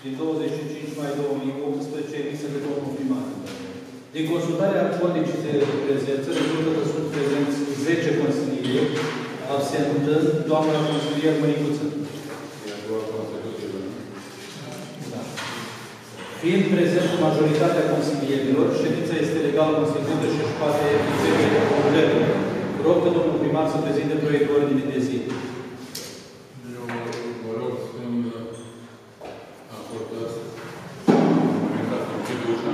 din 25 mai 2018 emisă de domnul primar. Din consultarea codicii de prezență, rezultă că sunt prezenți 10 consilieri, absentă doamna consilier Măricuță. Da. Fiind prezent majoritatea consilierilor, ședința este legal constituită și își poate înțelege completă. Rog că domnul primar să prezinte proiectul ordinii de zi. Eu vă rog să-mi acordați ușa.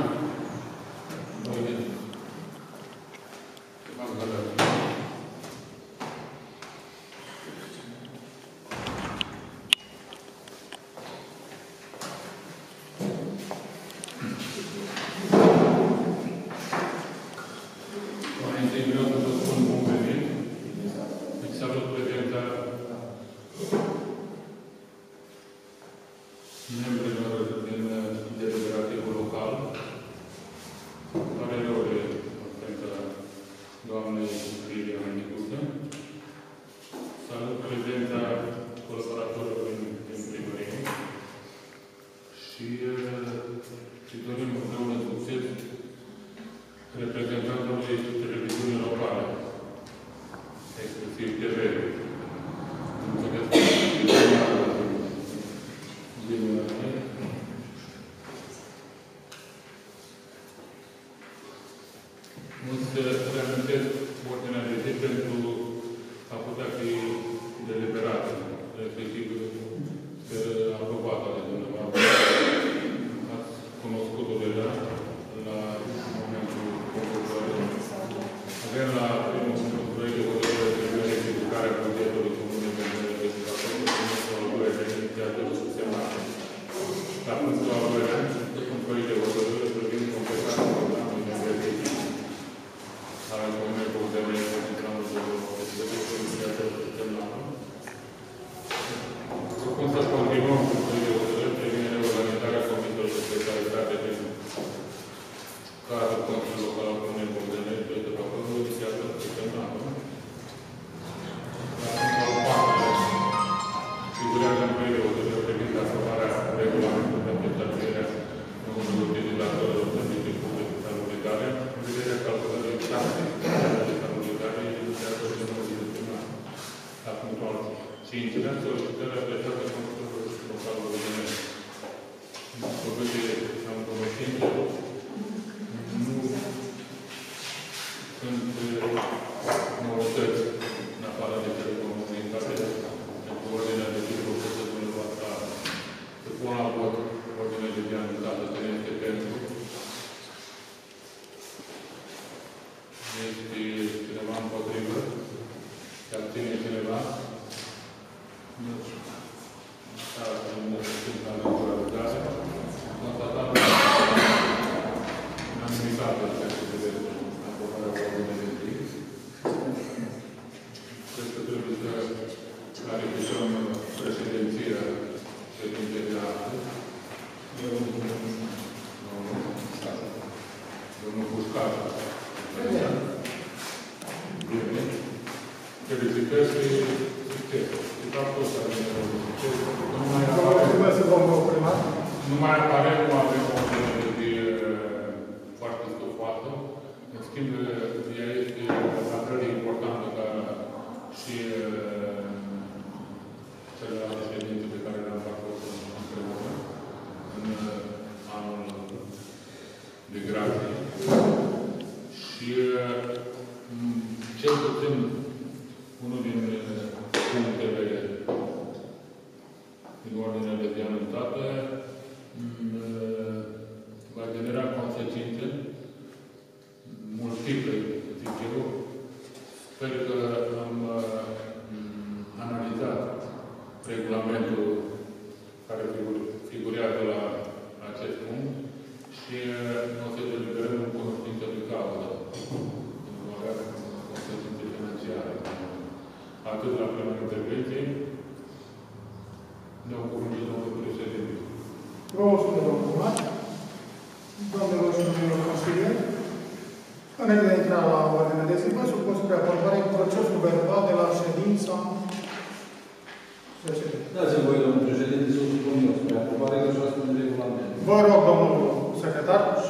Înainte de a intra la ordinea de zi, vă supun spre aprobare procesul verbal de la ședința Dați-mi voi, domnul președinte, să o supun eu spre aprobare, că așa spune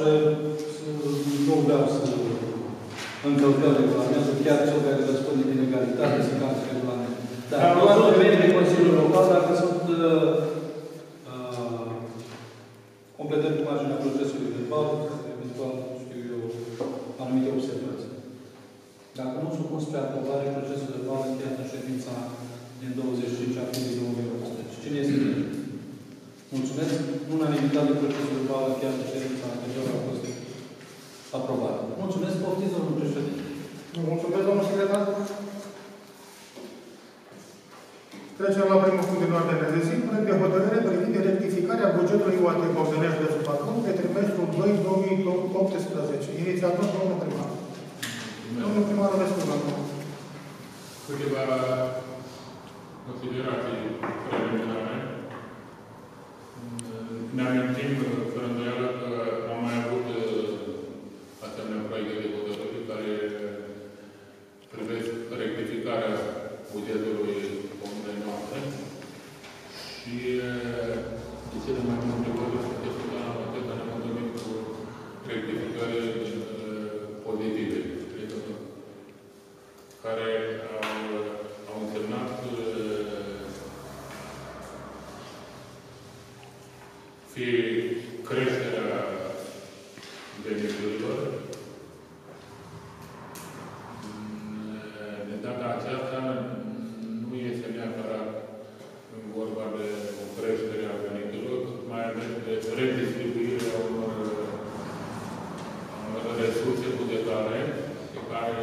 nu vreau să încălcăm regulamentul, chiar cel care răspunde din egalitate să calce regulamentul. Dar doar numele de Consiliul Local, dacă sunt completări cu marginea procesului verbal, eventual, știu eu, anumite observații. Dacă nu supun spre aprobare procesul verbal încheiat în ședința din 25 aprilie 2018. Cine este pentru? Mulțumesc. Unanimitate procesul verbal încheiat în ședința anterioară a fost aprobat. Mulțumesc. Poftiți, domnul președinte. Mulțumesc, domnul secretar. Trecem la primul punct din ordine de zi, proiect de hotărâre privind rectificarea bugetului UAT Bogdănești de Subacrum pe trimestrul 2-2018. Inițiator, domnul primar. Domnul primar, aveți cuvântul. Câteva considerații preliminare. Ne amintim, fără îndoială, că am mai avut asemenea proiecte de hotărâri care privesc rectificarea bugetului comunei noastre și de cele mai multe ori ne-am întâlnit cu rectificări pozitive, care au însemnat fie creșterea veniturilor. De data aceasta nu este neapărat vorba de o creștere a veniturilor, mai ales de redistribuirea unor resurse bugetare pe care,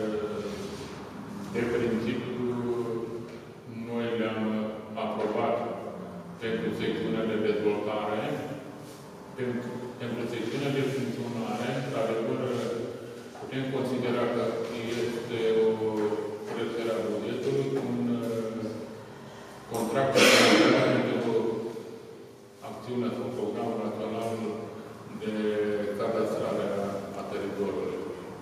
de principiu, noi le-am aprobat pentru secțiunea de dezvoltare, pentru secțiunea de funcționare, într-adevăr, putem considera că este o creștere a bugetului cu un contract pentru acțiunea sau programul național de cadastrare a teritoriului.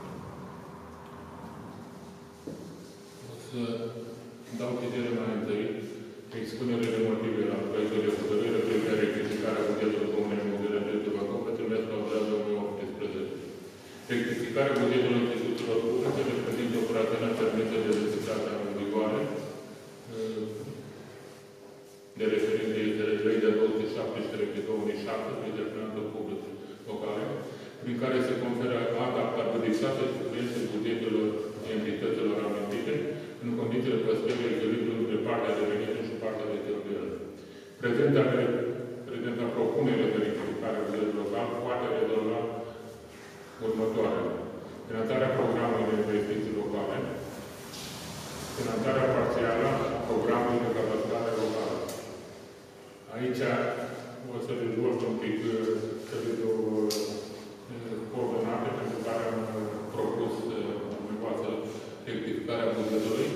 O să dau citire mai întâi expunerea de motive la proiectul de hotărâre privind rectificarea bugetului Comunei Bogdănești de Subacrum pe trimestrul al 2018. Rectificarea bugetului instituțiilor publice reprezintă operațiunea permisă de rectificare în vigoare de referință este legea 217/2007 de finanțe publice locale, prin care se conferă adaptabilitate superiorului bugetelor entităților amintite în condițiile păstrării echilibrului între partea de venituri și partea de cheltuieli. Prezenta propunere de rectificare a bugetului local poate rezolva următoarele. Finanțarea programului de investiții locale, finanțarea parțială a programului de cadastrare locală. Aici o să dezvolt un pic cele două coordonate pentru care am propus dumneavoastră rectificarea bugetului.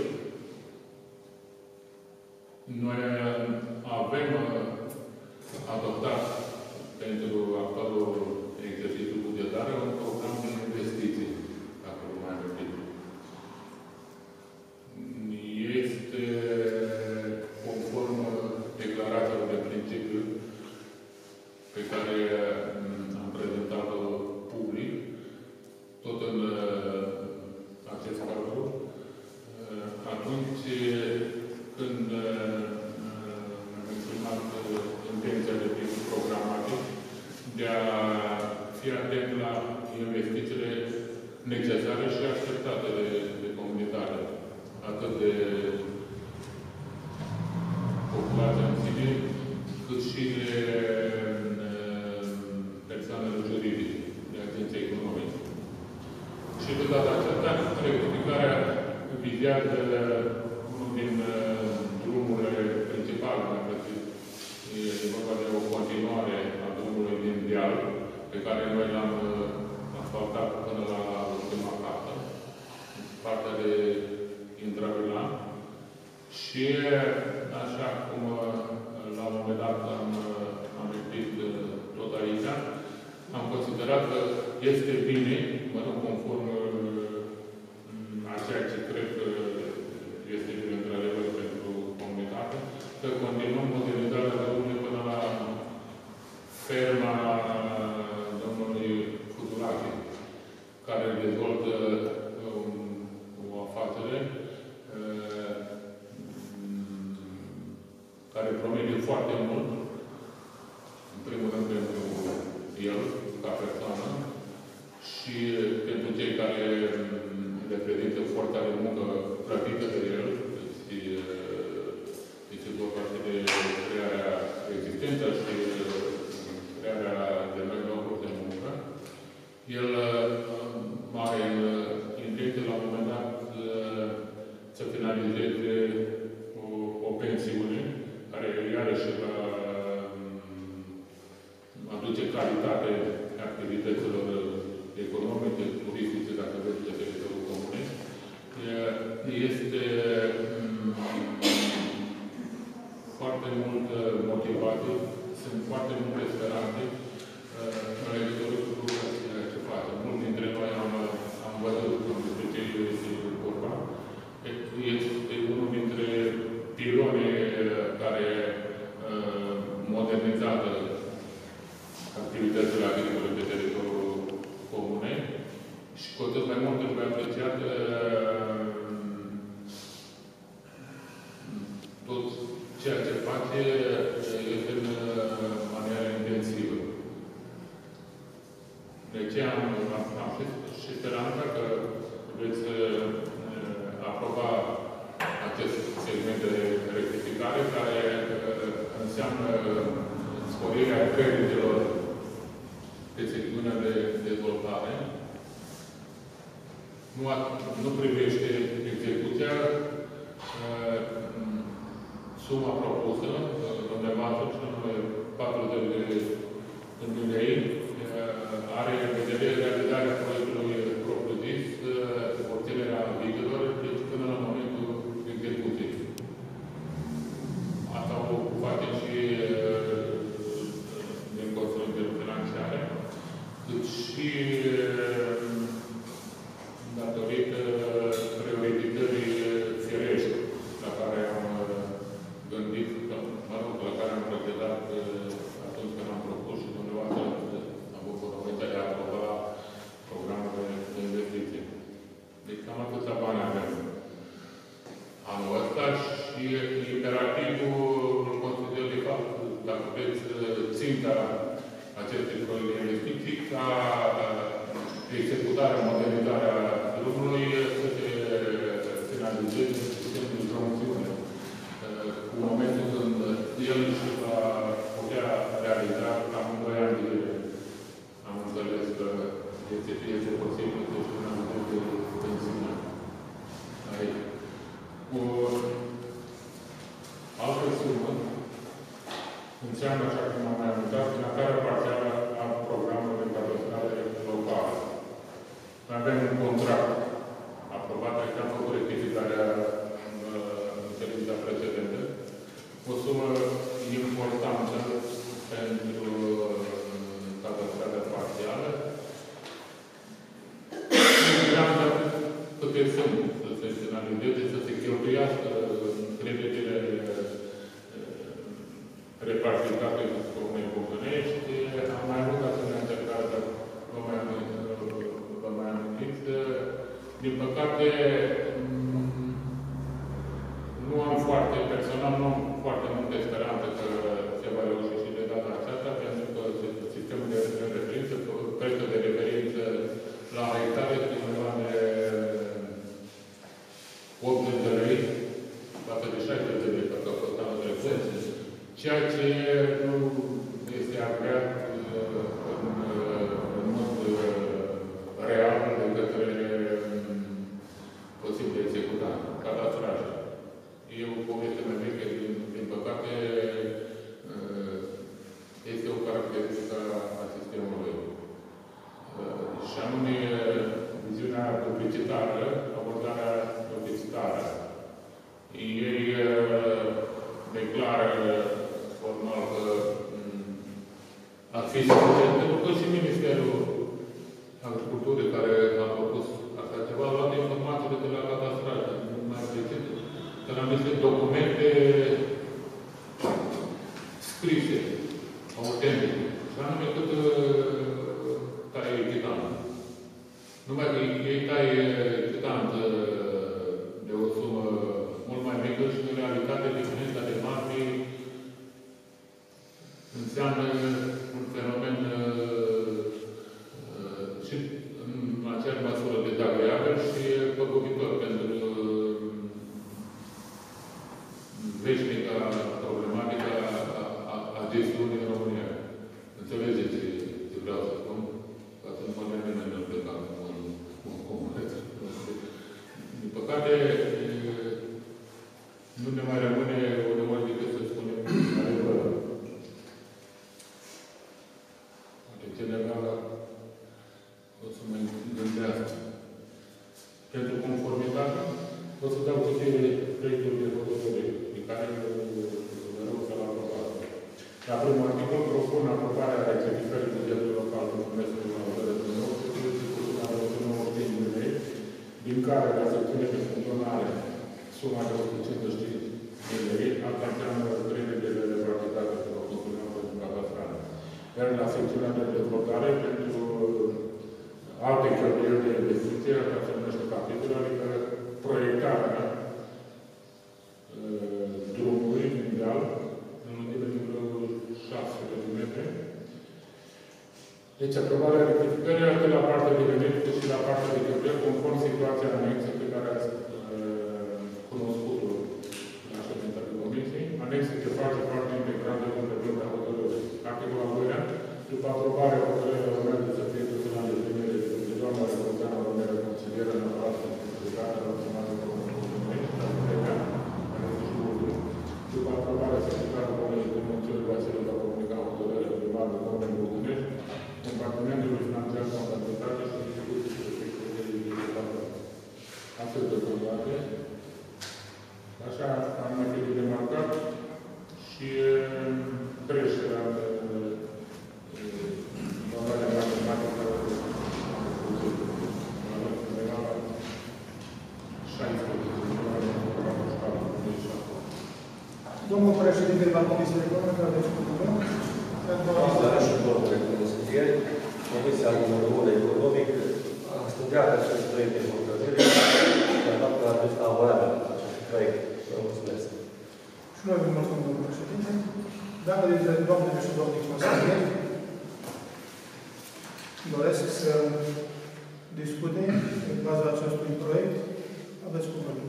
Noi avem adoptat pentru actualul exercițiu bugetar un program de investiții, dacă vă mai amintiți. Este conform declarațiilor de principiu pe care am prezentat-o public, tot în acest cadru, atunci când am exprimat intenția de tip programatic de a fi atent la investițiile necesare și așteptate de comunitate, atât de populația în sine, cât și de persoanele juridice, de agenții economice. Și de data aceasta, rectificarea vizează unul din drumurile principale, dacă e vorba de o continuare a drumului din deal, pe care noi l-am asfaltat până la ultima casă, partea de intravilan. Și așa cum la un moment dat am amintit tot aici, am considerat că este bine, mă rog, conform a ceea ce cred că este bine într-adevăr pentru comunitate, să continuăm modernizarea drumului până la ferma domnului sunt foarte multe speranțe în legătură cu lucrurile ce facem. Mulți dintre noi am văzut despre ce este vorba. Este unul dintre pilonii care modernizează activitățile agricole pe teritoriul comunei și cu atât mai mult trebuie apreciat tot ceea ce face este în manieră intensivă. De aceea am și speranța că veți aproba acest segment de rectificare care înseamnă sporirea creditelor pe secțiunea de dezvoltare. Nu privește execuția. Suma propusă, undeva atunci, 40 de lei, are în vedere realizarea proiectului propriu-zis, obținerea vizelor, deci până la momentul execuției. Asta o face și din consolidări financiare, cât și datorită prioritării firești la care am gândit, la care am procedat atunci când am propus și dumneavoastră am avut voința de a aproba programul de investiție. Deci cam atâția bani avem anul ăsta și imperativul îl consider de fapt, dacă vreți, ținta acestui proiect de investiții ca executarea, modernizarea drumului să se finalizeze în sistemul de promisiune. Cu momentul când el și va putea realiza cam 2 ani de zile. Am înțeles că este posibil să se finalizeze pensiunea aici. Cu altă sumă înseamnă, așa cum am mai anunțat, finanțarea parțială a programului cadastrale locale. Avem un contract aprobat, că am făcut rectificarea în ședința precedentă. O sumă importantă pentru cadastrarea parțială. Importantă câte sunt să se finalizeze, să se cheltuiască creditele repartizate cu Comunei Bogănești. Am mai avut asemenea încercare, dar vă mai amintit. Din păcate, nu am foarte personal, nu am foarte multe speranțe că se va reuși și de data aceasta, pentru că sistemul de referință, prețul de referință la hectare este undeva de 80 de lei, față de 60 de lei, pentru că a fost anul trecut, ceea ce nu este agreat în mod real de către posibil de executat, cadastraj. E o poveste mai veche, din păcate, este o caracteristică a sistemului. Și anume, viziunea publicitară, abordarea publicitară. Ei declară formal că ar fi suficient, pentru că și Ministerul Agriculturii, care a propus așa ceva, a luat informațiile de la cadastraj, mai precis, că la niște documente scrise, autentice. Și anume cât taie chitanță. Numai că ei taie chitanță de o sumă mult mai mică și în realitate diferența de marfi înseamnă un fenomen și în aceeași măsură dezagreabil și păgubitor pentru veșnica problematică a gestiunii în România. Înțelegeți ce vreau să spun? Ca să nu mă merg nimeni în plecat în comunitate. Din păcate, nu ne mai rămâne uneori decât să spunem adevărul. articol propun aprobarea rectificării bugetului local pentru semestrul 2019 cu suma de 195 de lei, din care la secțiune de funcționare suma de 155 de lei, asta înseamnă 3 de lei practicate pentru o funcționare pentru cadastrare. Iar la secțiunea de dezvoltare, pentru alte cheltuieli de investiție, asta se numește capitolul, adică proiectarea drumului mondial, în nivelul 6 km. Deci, aprobarea rectificării atât la partea de venit, cât și la partea de cheltuieli, conform situației anexe pe care ați cunoscut-o la ședința de comisie. Anexe ce face parte integrantă din de hotărâre. Articolul al doilea, după aprobarea hotărârii urmează să fie dusă la îndeplinire de doamna Republicană Română Consilieră în aparatul de securitate a Națională după aprobarea secretarului Comunei de Mențiuni Vasile va comunica hotărârea primară Domnului Bogdănești, Compartimentului Financiar Contabilitate și Instituții și Secretării de Stat. Astfel de coordonate. Așa am mai fi remarcat și creșterea de valoarea matematică la 16. Domnul președinte la Comisia Economică, aveți cuvântul. Domnule consilieri, Comisia numărul 1 economic a studiat acest proiect de hotărâre și a dat acest favorabil acest proiect. Vă mulțumesc. Și noi vă mulțumim, domnul președinte. Dacă dintre doamnele și domnii consilieri doresc să discute în baza acestui proiect, aveți cuvântul.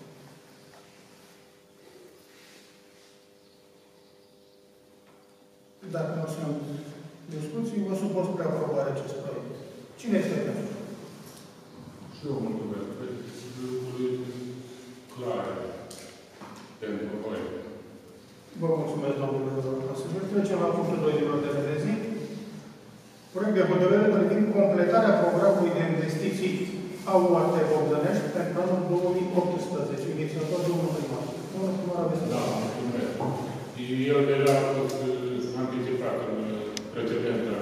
Dacă nu sunt discuții, vă supun spre aprobare acest proiect. Cine este pentru? Și eu mulțumesc. Lucruri clare pentru noi. Vă mulțumesc, domnule consilier. Trecem la punctul 2 din ordine de zi. Proiect de hotărâre privind completarea programului de investiții AUAT Bogdănești pentru anul 2018. Inițiator domnul primar. Domnul primar, aveți da, mulțumesc. El deja a fost anticipat în precedenta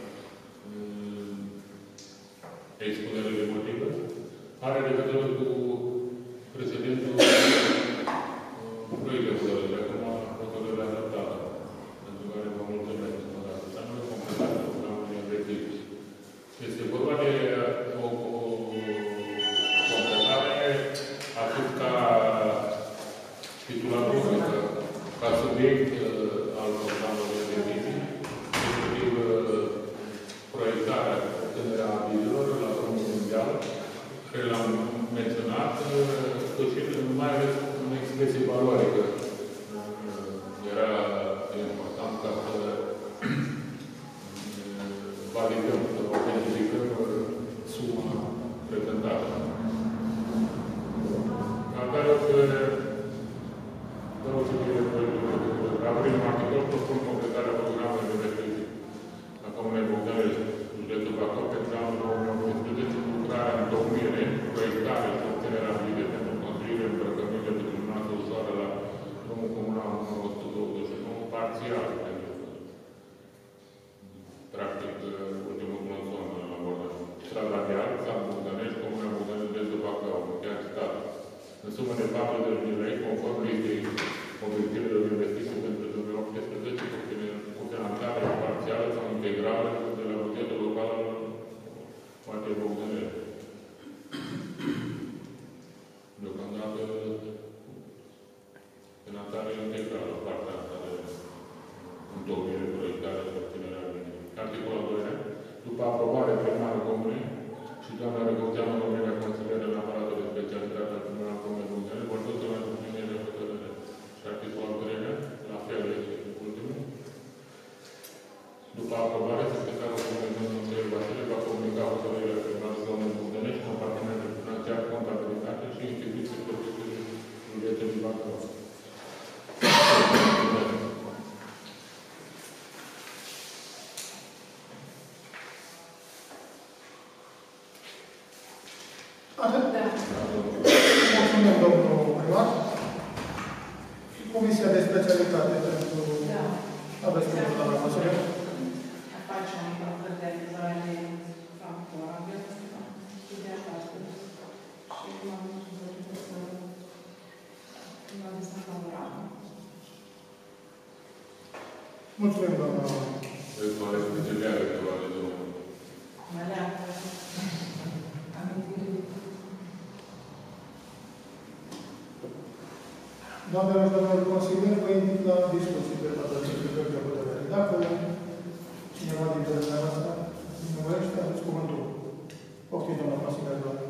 expunere de motive. Are legătură cu precedentul proiect de hotărâre, acum hotărârea adaptată, pentru care vă mulțumesc încă o dată. Și anume completarea programului de investiții. Este vorba de o completare atât ca titulatură, ca subiect al programului de investiții, respectiv proiectarea, obținerea avizilor la drumul mondial, care l-am menționat, mai ales în expresie valorică. Era important ca să validăm, să identificăm suma prezentată. Care dau citire la primul articol, propun completarea programului de investiții a Comunei Bogdănești, județul Bacău, pentru anul 2018, lucrarea în domnire, proiectare și obținerea avide pentru construire îmbrăcăminte de luminată ușoară la drumul comunal numărul 129, parțial, pentru practic ultimul plăson la Bogdănești. Strada Vial, Sat Bogdănești, Comuna Bogdănești, județul Bacău, chiar citat. În sumă de 40.000 lei, conform listei obiectivelor de investiții pentru 2018, cu finanțare parțială sau integrală de la bugetul local poate Bogdănești. Deocamdată finanțare integrală, partea asta de întocmire, proiectare și obținerea linii. Articolul 2. După aprobare primară comunei și doamna Răgăuțeană România Consilieră în aparatul de specialitate al primarului Comunei Bogdănești, vor duce la îndeplinire de hotărâre. Și articolul 3, la fel este ultimul. După aprobare, secretarul Comunei Domnului Vasile va comunica hotărârile primarului Comunei Bogdănești, Compartimentul Financiar Contabilitate și Instituții Protecției Județului Bacău. Atât? Da. Mulțumim, domnul primar. Comisia de specialitate pentru Aveți cuvântul, doamna Vasile. Facem lucrări de realizare favorabil studiat astăzi și m-am dorit să mă lăsăm favorabil. Mulțumim, doamna. Îți mă ales de leagă ceva de domnul. Mă leagă. Doamnelor și domnilor consilieri, vă invit la discuții pe toate aceste cărți de hotărâre. Dacă cineva dintre dumneavoastră nu vrește, aveți cuvântul. Poftim, doamna consilier, doamne.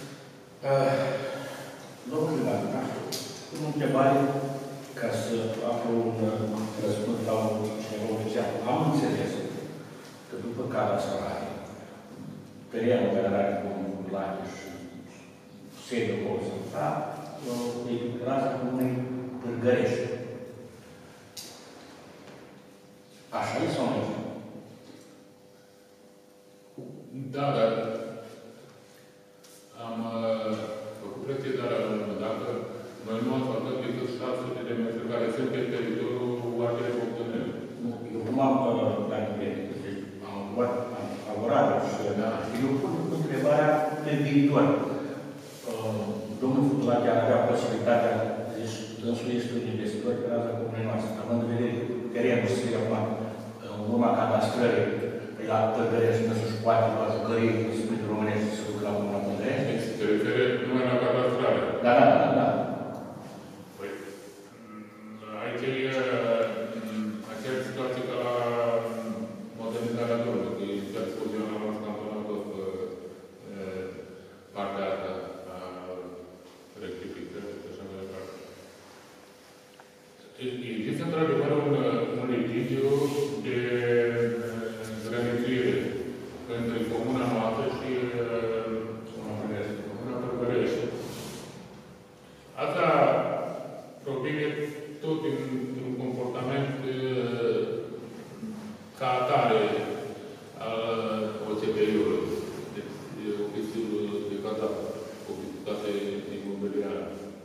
Domnul Ivan, am o întrebare ca să aflu un răspuns la cineva oficial. Am înțeles că după cadastrare, terenul care are un lac și sediul acolo să da, e raza comunei Târgărești. Așa e sau nu? Da, dar am făcut precizarea la un moment dat că noi nu am făcut decât 600 de metri care sunt pe teritoriul Arterei Bogdanel. Nu, eu nu am luat favorabil și eu pun întrebarea pe viitor. Domnul Futulat ar avea posibilitatea, deci dânsul este un investitor pe raza comunei noastre, având în vedere terenul să fie acum în urma cadastrării la Târgărești, nu să-și poate lua jucării cu spiritul românesc să ducă la Comuna Târgărești. Se refere numai la cadastrare. Da. Păi, aici e aceeași situație ca la modernizarea drumului, că e chiar fuzionat la cantonat partea asta a rectificării și așa mai departe. Există într-adevăr un litigiu de grănițuire între comuna noastră și comuna Târgărești. Asta provine tot din un comportament ca atare al OCP-ului, de oficiul de cadastru, oficialitate imobiliară.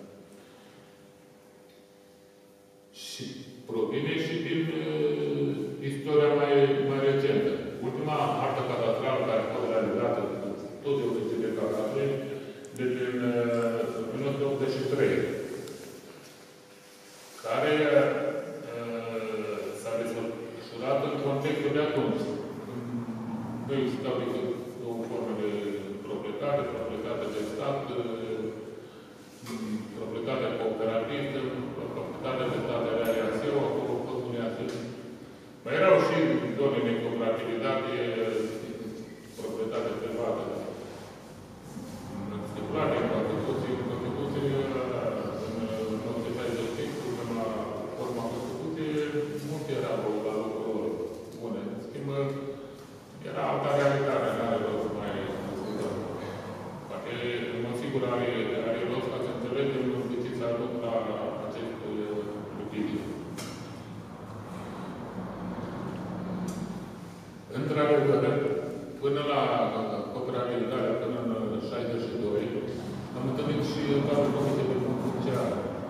Și provine și din istoria mai recentă. Ultima hartă cadastrală care a fost realizată tot de oficiul de cadastru de prin 1983, care s-a desfășurat în contextul de atunci. Nu existau decât două forme de proprietate de stat, proprietatea cooperativă, proprietatea de stat de reacțiune, acolo a fost unii asemenea. Mai erau și zone de cooperativitate, proprietate privată. Stipulate în Constituție, în 1965, până la forma Constituției, multe erau la locul bune. În schimb, era alta realitate, nu are rost mai discutăm. Poate, în mod sigur, are rost ca să înțelegem de ce s-a ajuns la acest litigiu. Într-adevăr, până la cooperativitatea, până în 62, am întâlnit și în cadrul Comisiei de Fond Funciar.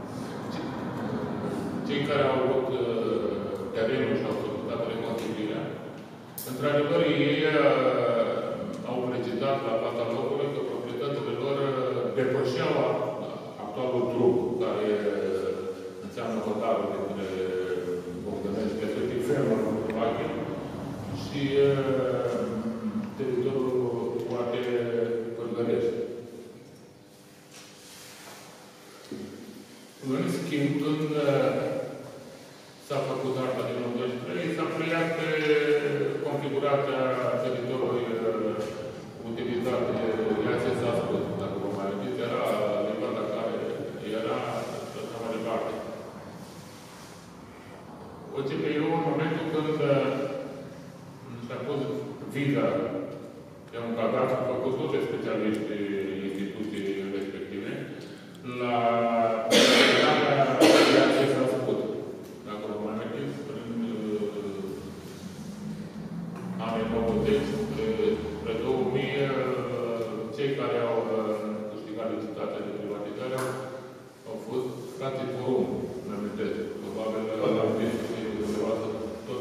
Cei care au luat terenul și au solicitat reconstituirea, într-adevăr, ei au precizat la fața locului că proprietățile lor depășeau actualul drum, care înseamnă hotarul dintre Bogdănești, respectiv fermă Vache, și teritoriul poate Târgărești. În schimb, când s-a făcut arta din 83, s-a preiat pe configurația teritoriului utilizat de Iațe Zascăt, dacă vă mai amintiți, era limita care era și așa mai departe. OCP-ul, în momentul când și-a pus viza de un cadastru făcut tot de specialiști instituții respective, la ce s-a făcut. Dacă vă mai amintiți, prin anii 90, spre 2000, cei care au câștigat licitația de privatizare au fost frații Forum, îmi amintesc. Probabil la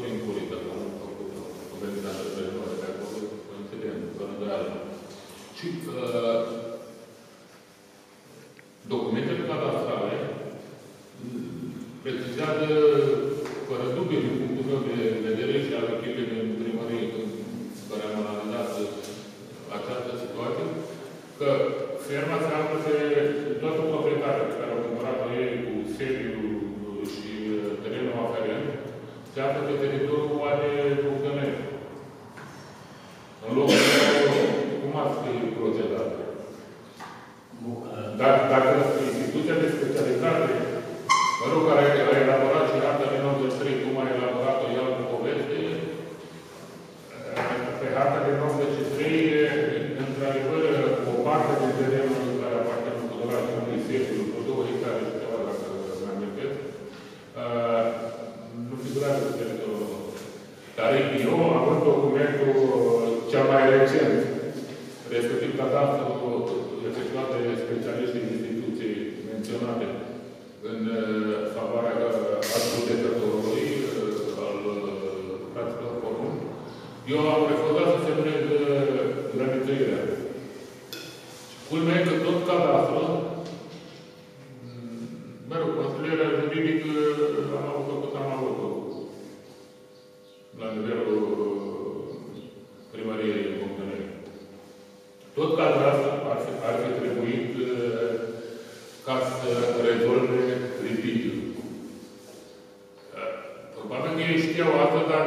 Și documentele cadastrale precizează, fără dubiu, din punctul meu de vedere și al echipei din primărie, care am analizat această situație, că ferma se află pe toată proprietatea pe care au cumpărat-o ei cu sediu și terenul aferent, se află pe teritoriul Oade Bogdănești. În locul cum ar fi procedat? Dacă instituția de specialitate, mă rog, care a elaborat și harta din 83, cum a elaborat-o ea în poveste, pe harta din 83, într-adevăr, o parte din terenul care aparține în fotografie unui sediu, vreo 2 hectare și ceva, dacă mă amintesc, nu figurează pe teritoriul nostru. Dar eu, având documentul cel mai recent, respectiv cadastrul efectuat de specialiștii instituției menționate în favoarea judecătorului, al fraților comun, eu am refuzat să semnez granițuirea. Culmea că tot cadastrul, mă rog, consilierea juridică am avut-o la nivelul primăriei Bogdănești. Tot cadastrul ar fi trebuit ca să rezolve litigiul. Probabil că ei știau asta, dar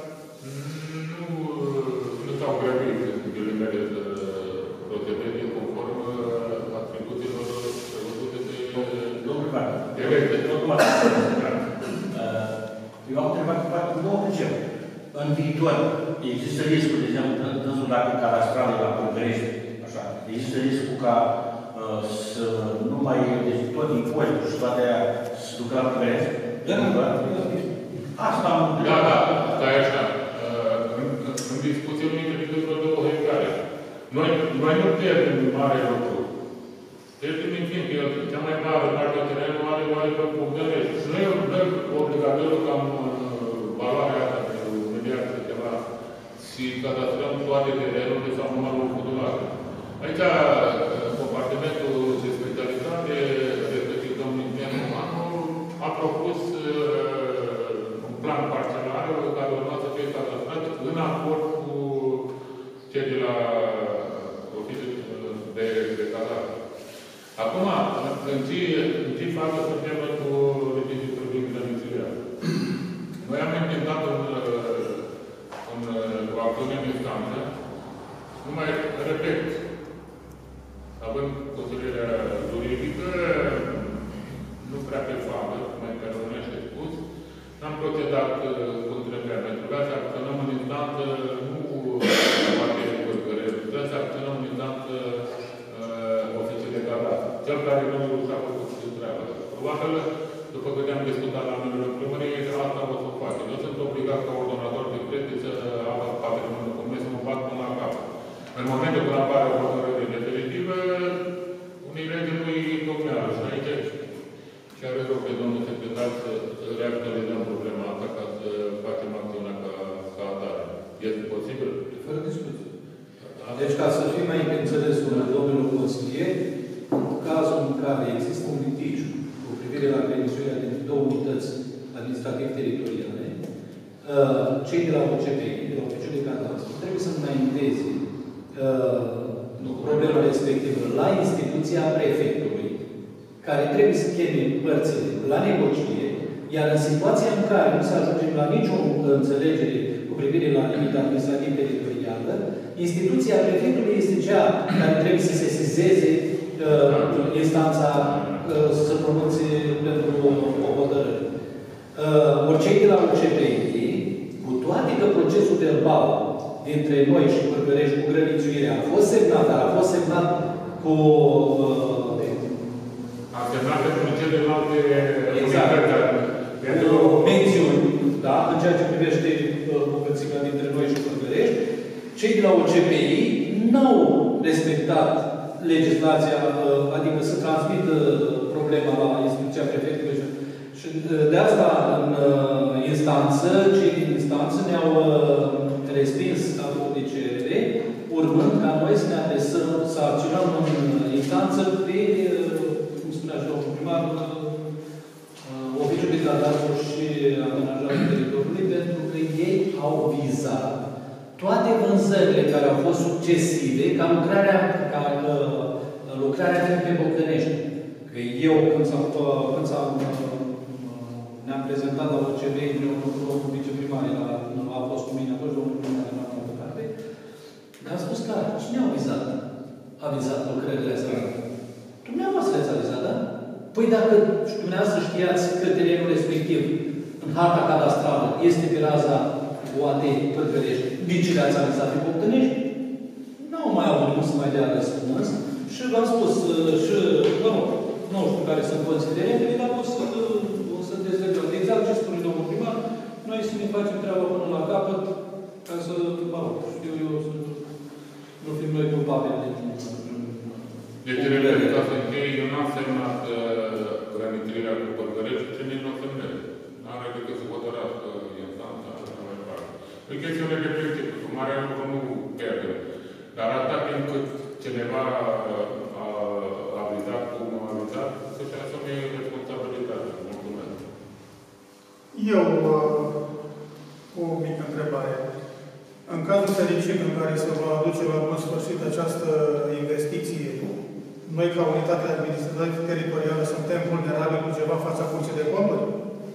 nu s-au grăbit în ghilimele să procedeze conform atribuțiilor prevăzute de lege. Eu am întrebat cu două principi. În viitor, există riscul, de exemplu, dânsul dacă cadastrale la Bogdănești, așa, există riscul ca să nu mai, deci tot impozitul și toate aia să se ducă la Bogdănești? Asta am întrebat. Da, e așa. În discuție nu intervine vreo 2 hectare. Noi nu pierdem mare lucru. Pierdem în timp, că cea mai mare parte a terenului are pe Bogdănești. Și nu e obligatoriu ca în valoarea asta de mediat ceva și cadastrăm toate terenurile sau numai un fotograf. Aici, compartimentul de specialitate, respectiv domnul Ingeniu Manu, a propus un plan parcelar care urma să fie cadastrat în acord cu cei de la oficiul de cadastru. Acum, în ce fază suntem cu registrul privind granițuirea? Noi am intentat o acțiune în instanță, numai, repet, având consilierea juridică, nu prea pe fabă, mai pe românește spus, n-am procedat cu întrebarea. Trebuia să acționăm în instanță, nu cu materie cărcărere, trebuia să acționăm în instanță oficiul de cadastru. Cel care nu și-a făcut treaba. Probabil, după cât am discutat la nivelul primăriei, asta o să facă. Eu sunt obligat ca ordonator de credit să apăr patrimoniul comun, să mă fac până la cap. În momentul când apare o hotărâre definitivă, unii legi nu-i tocmeală. Și aici chiar rog pe domnul secretar să reactualizăm problema asta ca să facem acțiunea ca atare. Este posibil? Fără discuție. Deci, ca să fim mai înțelesul domnul consilier, în cazul în care există un litigiu cu privire la granițuirea de 2 unități administrativ-teritoriale, cei de la OCPI, de la Oficiul de Cadastru, trebuie să înainteze problema respectivă la instituția prefectului, care trebuie să cheme părțile la negociere, iar în situația în care nu se ajunge la nicio înțelegere cu privire la limita administrativ-teritorială, instituția prefectului este cea care trebuie să se sesizeze instanța să se pronunțe pentru o hotărâre. Ori cei de la OCPI, cu toate că procesul verbal dintre noi și Bârgărești cu grănițuirea a fost semnat, dar a fost semnat cu a semnat pentru celelalte pentru mențiuni, da, în ceea ce privește bucățica dintre noi și Bârgărești, cei de la OCPI n-au respectat legislația, adică să transmită problema la instituția prefectului. Și de asta, în instanță, cei din instanță ne-au respins actul de cerere, urmând ca noi să ne adresăm, viza toate vânzările care au fost succesive ca lucrarea fiind pe Bogdănești. Că eu, când ne-am prezentat la OCB, domnul viceprimar a fost cu mine atunci, domnul primar în altă parte, ne-am spus că cine a vizat? A vizat lucrările astea? Dumneavoastră le-ați avizat, da? Păi dacă dumneavoastră știați că terenul respectiv, în harta cadastrală, este pe raza OAT Pălcărești, de ce le-ați avizat pe Bogdănești? N-au mai avut cum să mai dea răspuns. Și v-am spus, și, nu știu care sunt considerentele, dar o să dezlegăm. Exact ce spune domnul primar, noi să ne facem treaba până la capăt, ca să, știu eu, să nu fim noi culpabili. Deci, ca să închei, eu n-am semnat reamintirea cu Pălcărești, ce nici nu o semnez. N-are decât să hotărască instanța, așa mai departe. E chestiune de principiu, marea lucru nu pierde. Dar atâta timp cât cineva a avizat cum a avizat, să-și asume responsabilitatea. Mulțumesc. Eu, o mică întrebare. În cazul fericit în care se va aduce la bun sfârșit această investiție, noi, ca unitate administrativă teritorială, suntem vulnerabili cu ceva fața Curții de Conturi?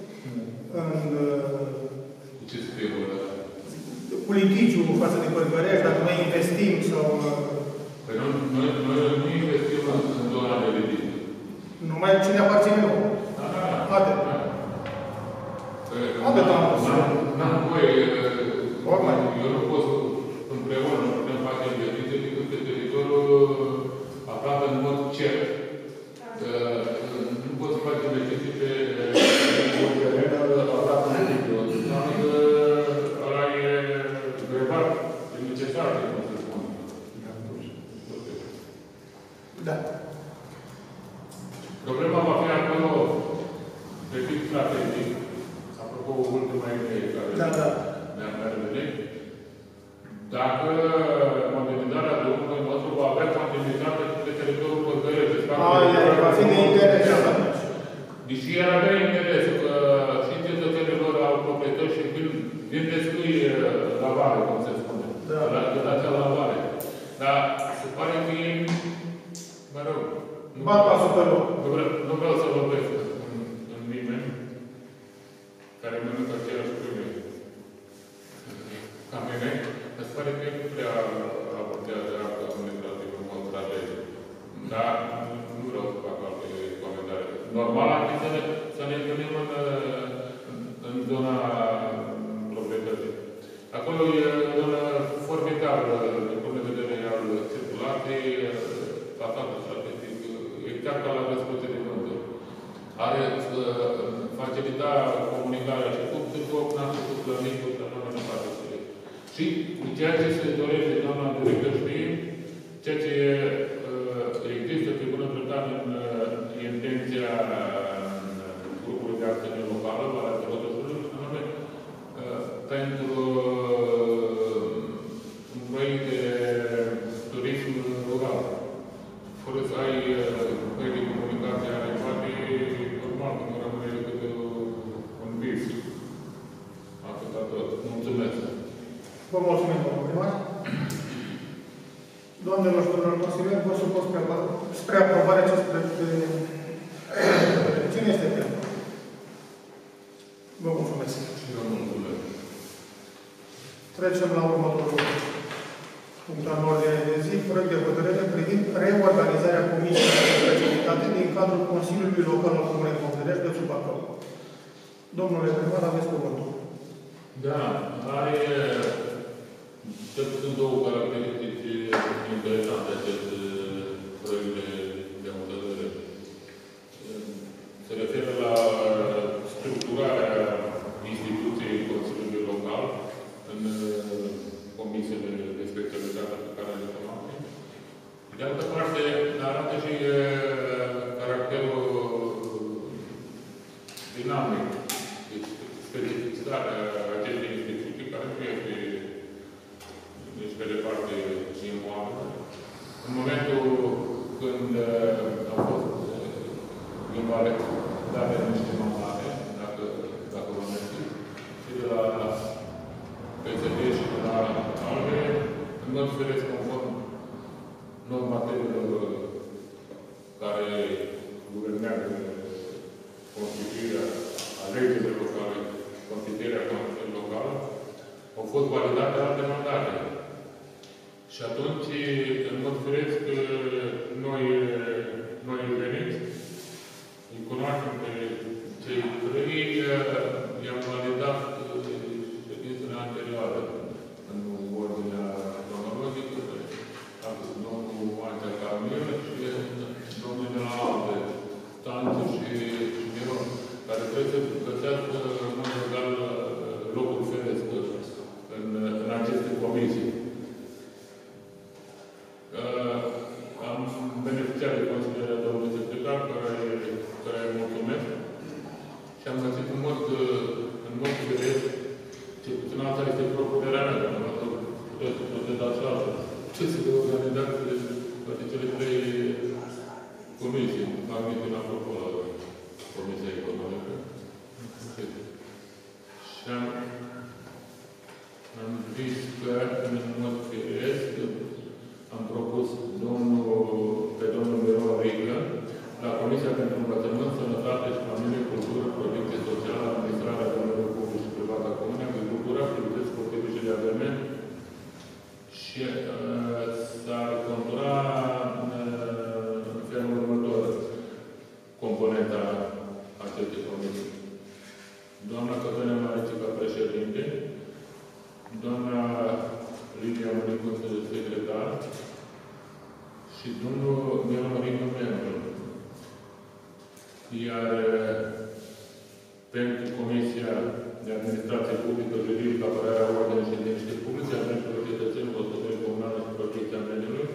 Ce scrie ăla? Cu litigiul față de Pălcărești, dacă noi investim sau... Păi noi nu investim în zona de litigiu. Numai cine aparține nouă. Ade. Ade, n-am voie. Eu nu pot împreună, nu putem face investiții decât pe teritoriul aflat în mod cert. Nu pot să faci investiții pe teritoriul aflat în litigiu. Înseamnă că ăla e grevat, e necesar, cum se spune. Da. Problema va fi acolo pe tip strategic. Apropo, ultima idee care ne-ar revenit. Dacă modernizarea drumului nostru va avea continuitate pe teritoriul Pălcărești. Va fi de interes. Deși ar avea interesul că și cetățenii lor au proprietăți și vin destui la vale, cum se spune. La vale. Dar se pare că ei, mă rog, nu vreau să vorbesc în nimeni care mănâncă aceeași prime ca mine, dar se pare că ei nu prea raportează actul administrativ în mod strategic. Dar nu vreau să fac alte comentarii. Normal ar fi să ne întâlnim în zona proprietății. Acolo e o zonă formidabilă din punct de vedere al circulației, atatul strategic, exact ca la răspățe de vânturi. Are facilita comunicarea și cu nasul, cu plănicul, și așa mai departe. Și cu ceea ce se dorește, doamna director știe, ceea ce există pe bună dreptate în intenția grupului de acțiune locală, Valea Rădășului, anume pentru un proiect de turism rural. Fără să ai proiect de comunicație adecvate, normal, că nu rămâne decât un vis. Atâta tot. Mulțumesc. Vă mulțumim, domnul primar. Doamnelor și domnilor consilieri, vă supus spre aprobare acest proiect de... Cine este pentru? Vă mulțumesc. Și eu mulțumesc. Trecem la următorul punct al ordinei de zi, proiect de hotărâre privind reorganizarea Comisiei de Specialitate din cadrul Consiliului Local al Comunei Bogdănești de Bacău. Domnule primar, aveți cuvântul. Da, are cel puțin două caracteristici interesante acest proiect de hotărâre. Se referă la structurarea instituției Consiliului Local în comisiile de specialitate pe care le cunoaște. De altă parte, arată și caracterul dinamic. Deci, specificitatea acestei instituții, care nu este nici pe departe simboală. În momentul când au fost date niște mandate, dacă vă mergeți, și de la PSD și mod firesc conform normativelor care guvernează constituirea alegerilor locale, constituirea Consiliului Local, au fost validate alte mandate. Și atunci, în mod firesc, noi veniți, îi cunoaștem pe cei trei, i-am validat ședințele anterioare în ordinea cronologică, domnul Angel Carmil și domnul de la alte Tanțu și Miron, care trebuie să găsească în mod legal locul firesc în aceste comisii. Am beneficiat de consilierea domnului secretar, care îi mulțumesc, și am găsit în mod firesc, ce puțin asta este propunerea mea, că nu puteți să procedați la ce se de organizați toate cele trei comisii, magnific apropo la Comisia Economică. Și am zis că, în mod firesc, am propus pe domnul Miron Rică la Comisia pentru Învățământ, Sănătate și Familie, Cultură, Protecție Socială, Administrarea Domeniului Public și Privat a Comunei, Agricultură, Activități Sportive și de Avement, și s-ar contura în felul următor componenta acestei comisii. Doamna Cătălina Maricica, președinte, doamna Lidia Măricuță, secretar, și domnul Miron Rică, membru. Iar pentru Comisia de Administrație Publică, Juridică, Apărarea Ordinii și Liniștii Publice, a drepturilor cetățenilor, gospodării comunale și protecția mediului,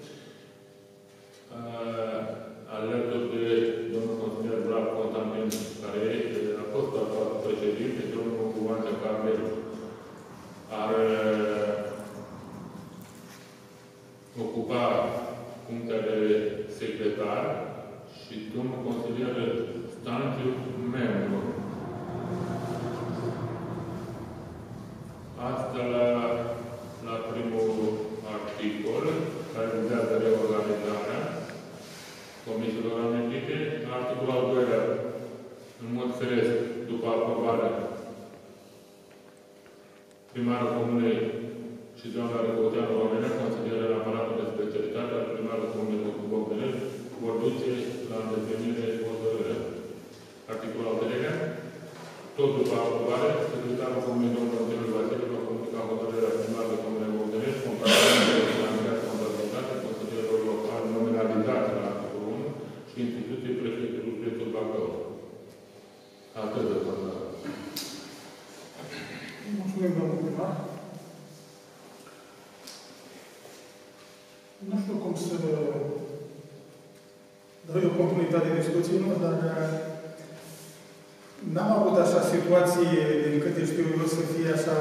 alături de domnul consilier Vlad Constantin, care a fost președinte, domnul Angel Carmel, ar ocupa punctele secretar și domnul consilier Stanciu, membru. Asta la primul articol, care vizează reorganizarea comisiilor amintite. Articolul al doilea, în mod firesc, după aprobare, primarul Comunei și doamna Răgăuteanu Românea, consilieră în aparatul de specialitate al primarului Comunei Bogdanel, vor duce la îndeplinire hotărârea. Articolul al treilea, tot după aprobare, secretarul Comunei domnul Eugen Vasile va comunica hotărârea primarului Comunei Bogdanel, comparativ de organizare contabilitate, consilierilor locali nominalizați la articolul 1 și instituției prefectului județul Bacău. Atât de doamna. Mulțumim, domnul primar. Nu știu cum să dau eu continuitate discuțiilor, dar n-am avut așa situație, din câte știu eu, să fie așa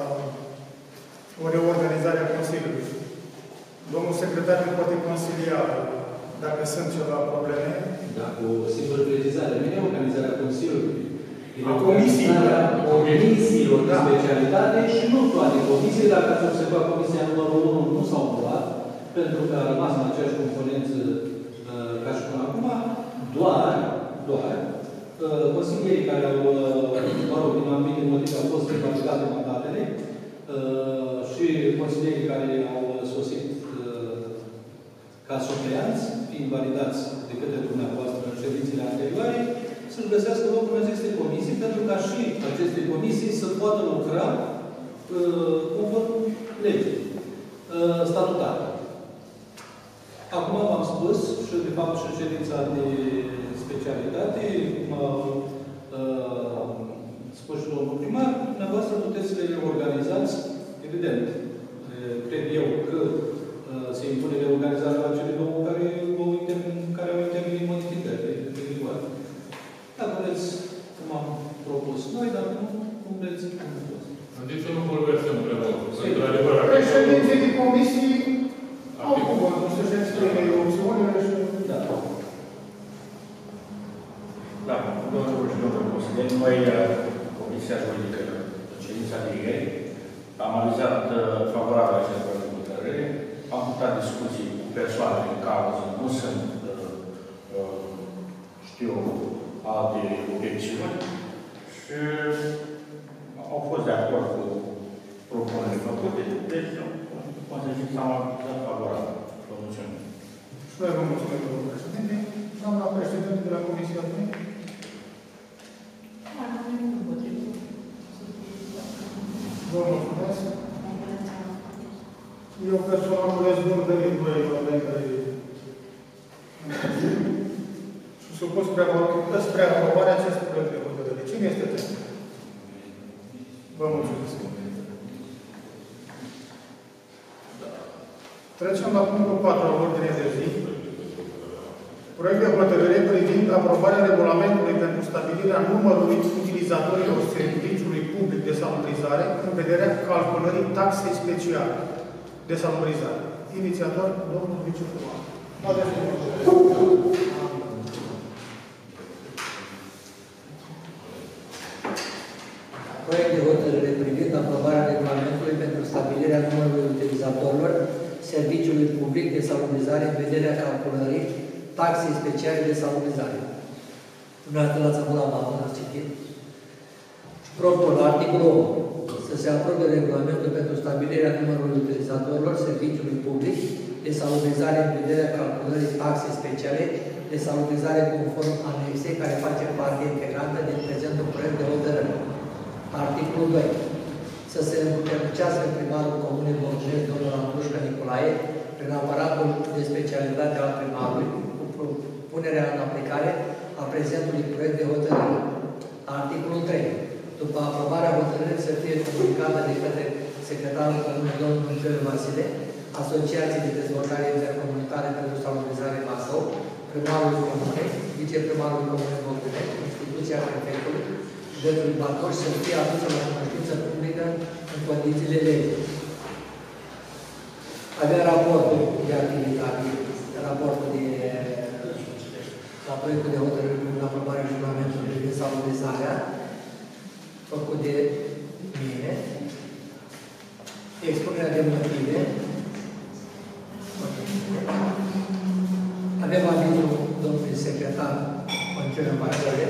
o reorganizare a Consiliului. Domnul secretar ne poate consilia dacă sunt ceva probleme. Da, cu o singură precizare. Nu e organizarea Consiliului. A comisiilor. Comisiilor de specialitate și nu toate comisiile. Dacă ați observat, comisia numărul 1 nu s-au luat, pentru că a rămas în aceeași componență ca și până acum, doar consilierii care au, din anumite motive, au fost validate mandatele și consilierii care au sosit ca supleanți, fiind validați de către dumneavoastră în ședințele anterioare, să-și găsească locul în aceste comisii, pentru ca și aceste comisii să poată lucra conform legii statutare. Acum v-am spus și, de fapt, și ședința de specialitate, cum a spus și domnul primar, dumneavoastră puteți să le organizați, evident. Cred eu că se impune reorganizarea la cele două care au intervenit modificări de vigoare. Dacă vreți, cum am propus noi, dar nu, cum vreți, cum am propus. Am zis să nu bulversăm prea mult. Președinții de comisii au cuvântul să-și exprime opțiunile și... Da. Da, domnul și domnul consilier, noi, Comisia Juridică, ședința de ieri, am analizat favorabil acest proiect de hotărâre. Am purtat discuții cu persoanele în cauză, nu sunt, știu, alte obiecțiuni și au fost de acord cu propunerile făcute, deci, consecința am dat favorabil. Vă mulțumim. Și noi vă mulțumim, domnul președinte. Doamna președinte de la Comisia 2. Vă mulțumesc. Eu personal urez bun venit cu ei care și supus spre aprobarea acestui proiect de hotărâre. Cine este pentru? Vă mulțumesc. Trecem la punctul 4 al ordinei de zi. Proiect de hotărâre privind aprobarea regulamentului pentru stabilirea numărului utilizatorilor serviciului public de salubrizare în vederea calculării taxei speciale de salubrizare. Inițiator, domnul viceprimar. Proiect de hotărâre privind aprobarea regulamentului pentru stabilirea numărului utilizatorilor serviciului public de salubrizare în vederea calculării taxei speciale de salubrizare. Dumneavoastră l-ați avut la mamă, l-ați citit. Propun la articolul 8 să se aprobe regulamentul pentru stabilirea numărului utilizatorilor serviciului public de salubrizare în vederea calculării taxei speciale de salubrizare conform anexei care face parte integrantă din prezentul proiect de hotărâre. Articolul 2. Să se împuternicească primarul Comunei Borșnești, domnul Andrușca Nicolae, prin aparatul de specialitate al primarului, cu punerea în aplicare a prezentului proiect de hotărâre. Articolul 3. După aprobarea hotărârii să fie comunicată de către secretarul Comunei, domnul Mâncelu Vasile, Asociații de Dezvoltare Intercomunitare pentru Salubrizare Bacău, primarul Comunei, viceprimarul Comunei Borșnești, instituția prefectului, județul Bacău să fie adusă la cunoștință publică în condițiile legii. Avea raportul de activitate, raportul de la proiectul de hotărâre privind aprobarea regulamentului privind salubrizarea, făcut de mine, expunerea de motive, avem avizul domnului secretar Mâncelu Vasile,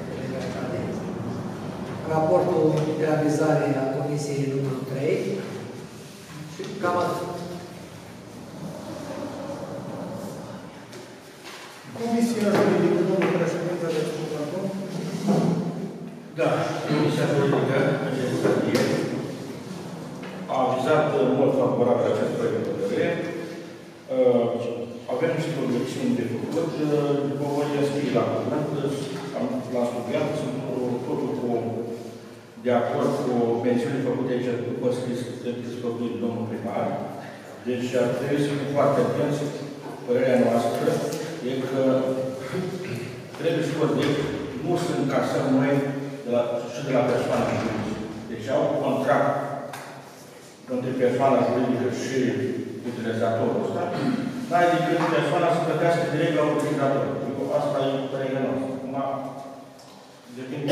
raportul de avizare a Comisiei numărul 3 și cam atât. Comisia juridică, domnul președinte de Cuvântul. Da, Comisia juridică legislativă a avizat în mod favorabil acest proiect de hotărâre. Avem niște obiecțiuni de făcut. Vă voi scrie la cuvânt, la studiat, sunt totul de acord cu mențiunile făcute aici după scris făcut de domnul primar. Deci ar trebui să fim foarte atenți. Părerea noastră e că trebuie să vorbim, nu să încasăm noi și de la persoana juridică. Deci au un contract între persoana juridică și utilizatorul ăsta. N-ai decât persoana să plătească direct la utilizator. Asta e părerea noastră. Acum, depinde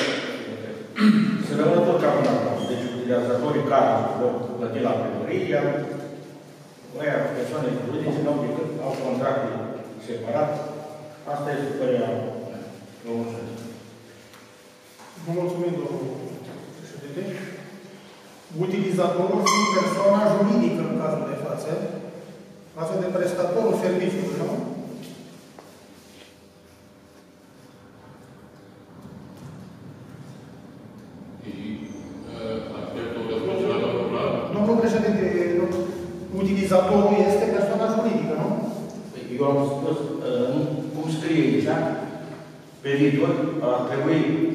să rămână tot ca până acum. Deci utilizatorii care vor plăti la primărie, iar aia persoane juridice n-au decât, au contracte separat. Asta este părerea mea. Vă mulțumesc. Vă mulțumim, domnul președinte. Utilizatorul fiind persoana juridică în cazul de față de prestatorul serviciului, nu? Domnul președinte, utilizatorul este persoana juridică, nu? Eu am spus, cum scrie aici, pe viitor, ar trebui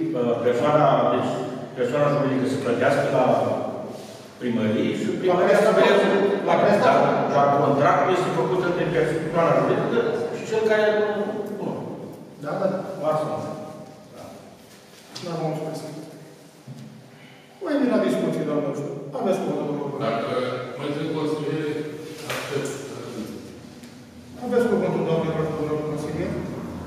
persoana juridică să plătească la primărie și primăria să vedeți la prestație. Dar contractul este făcut între persoana juridică și cel care nu. Da, da, da. Asta. Da, vă mulțumesc. Mai bine la discuție, doamnă. Aveți cuvântul, domnul. Dacă mai sunt consiliere, aștept. Aveți cuvântul, doamnelor și domnilor consilieri.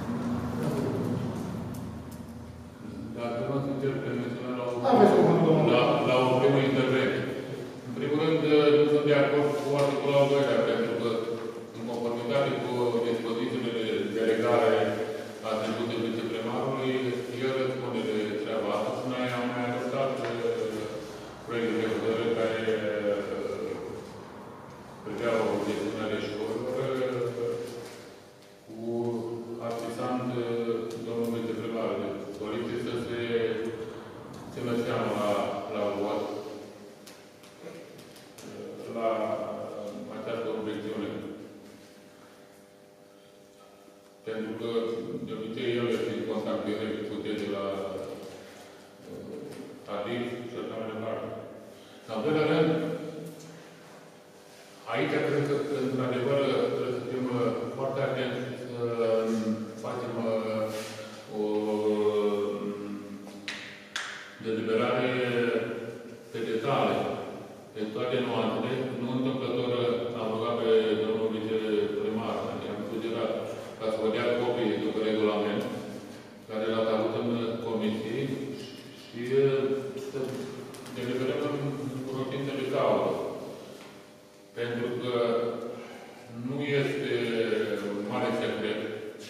Dacă nu ați încerc pe menționat Aveți cuvântul, domnul. la o primă intervenție. În primul rând, nu s-a de acord cu articolul al doilea, pentru că, în conformitate cu dispozițiile de legare atribute viceprimarului, el răspunde de treaba asta și noi am mai adoptat proiectul de hotărâre care priveau gestionarea școlilor cu artisant domnul viceprimar. Doriți să se țină seama la vot la această obiecțiune. Pentru că, de obicei, el este în contact direct cu cei de la ADIF și așa mai departe. În al doilea rând, aici cred că, într-adevăr, trebuie să fim foarte atenți să facem o deliberare pe detalii, pe toate nuanțele. Nu întâmplător am rugat pe domnul viceprimar, am sugerat ca să vă dea copii după regulament, care l-ați avut în comisie și să deliberăm în cunoștință de cauză. Pentru că nu este mare secret.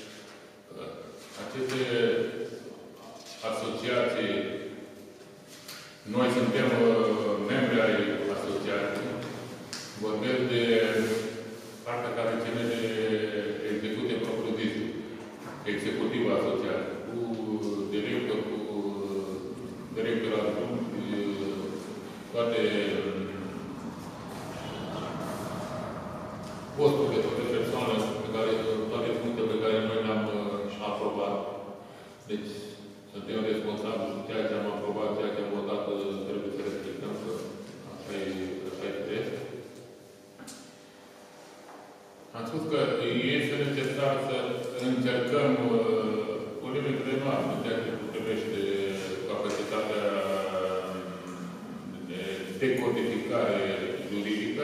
Aceste asociații, noi suntem membri ai asociației, vorbesc de partea care ține de execuție propriu-zisă, executivă asociației, cu director, cu director adjunct, toate posturile, toate persoanele pe care, toate punctele pe care noi le-am aprobat. Deci, suntem responsabili și ceea ce am aprobat, ceea ce am votat, trebuie să respectăm, că așa e firesc. Am spus că este necesar să încercăm cu limitele mari, în ceea ce privește capacitatea de decodificare juridică,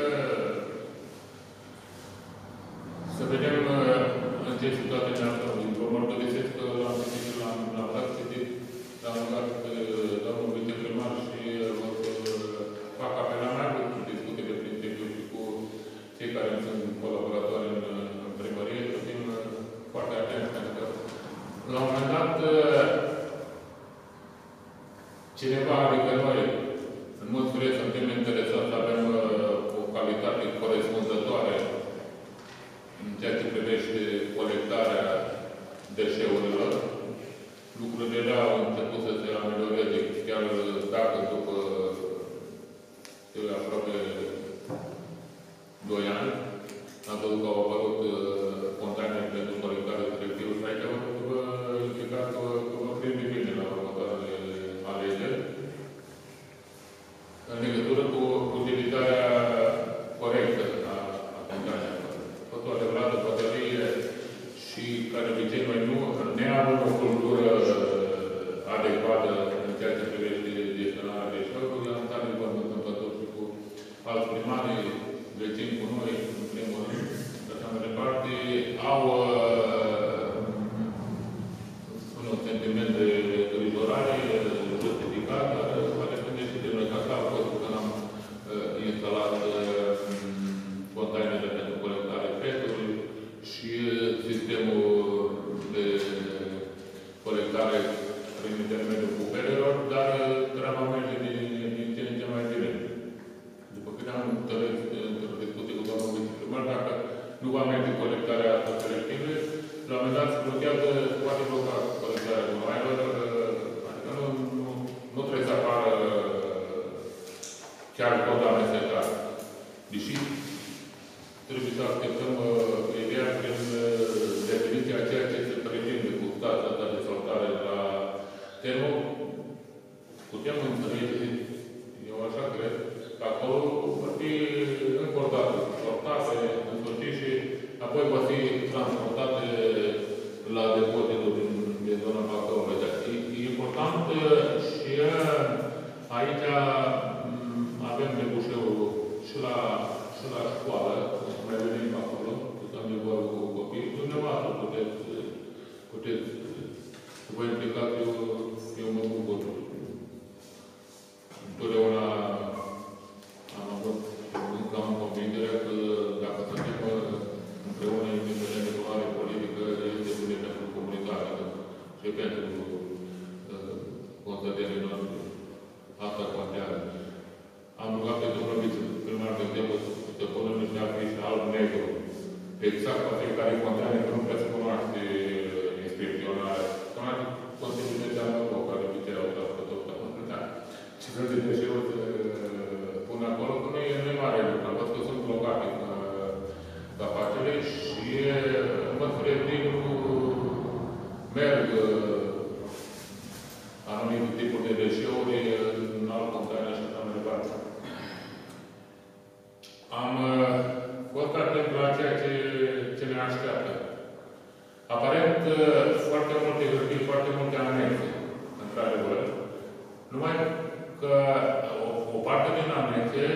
să vedem în ce situație ne aflăm. Mărturisesc că l-am citit și l-am citit, l-am rugat pe domnul viceprimar și fac apel la mea, discuții de principiu și cu cei care sunt colaboratori în primărie, să fim foarte atenți, pentru că la un moment dat cineva, adică noi, în mod firesc, suntem interesați să avem o calitate corespunzătoare în ceea ce privește colectarea deșeurilor. Lucrurile deja au început să se amelioreze, chiar dacă după aproape 2 ani, am văzut că au apărut containere pentru colectare selectivă și aici vă implicați că vă prinde bine la următoarele alegeri în legătură cu utilizarea corectă a containelor. Tot o adevărată bătălie și care de obicei noi nu neavând o cultură adecvată în ceea ce privește gestionarea deșeurilor, am stat de vorbă întâmplător și cu alți primari vecini cu noi, în primul rând, și așa mai departe, au un sentiment de îngrijorare justificat, dar va depinde și de noi. Că asta a fost când am instalat containere pentru colectare petului și sistemul de colectare prin intermediul cupelelor, dar treaba merge din ce în ce mai bine. După câte am înțeles într-o discuție cu domnul viceprimar, dacă nu va merge colectarea asta selective, la un moment dat se blochează, poate bloca colectarea gunoaielor, adică nu trebuie să apară chiar tot amestecat. Deși trebuie să așteptăm ideea prin definiția ceea ce se pretinde cu stația asta de sortare la termo. Putem înțelege, eu așa cred, că acolo va fi încă o dată sortate, însușit și apoi va fi transportate la depozitul din zona Bacăului. E important și aici avem debușeul și la școală, mai venim acolo, că stăm de vorbă cu copii. Dumneavoastră puteți să vă implicați, eu mă bucur. Întotdeauna am avut, încă am exact la fiecare container, că nu prea se cunoaște inspecționarea. Posibilitatea la loc, care putea au dat ce fel de deșeuri pun acolo, că nu e mare lucru. Am văzut că sunt blocate capacele și în mod preventiv merg anumite tipuri de deșeuri în alt container și așa mai departe. Am fost atent la ceea ce ne așteaptă. Aparent, foarte multe hârtii, foarte multe anexe, într-adevăr. Numai că o parte din anexe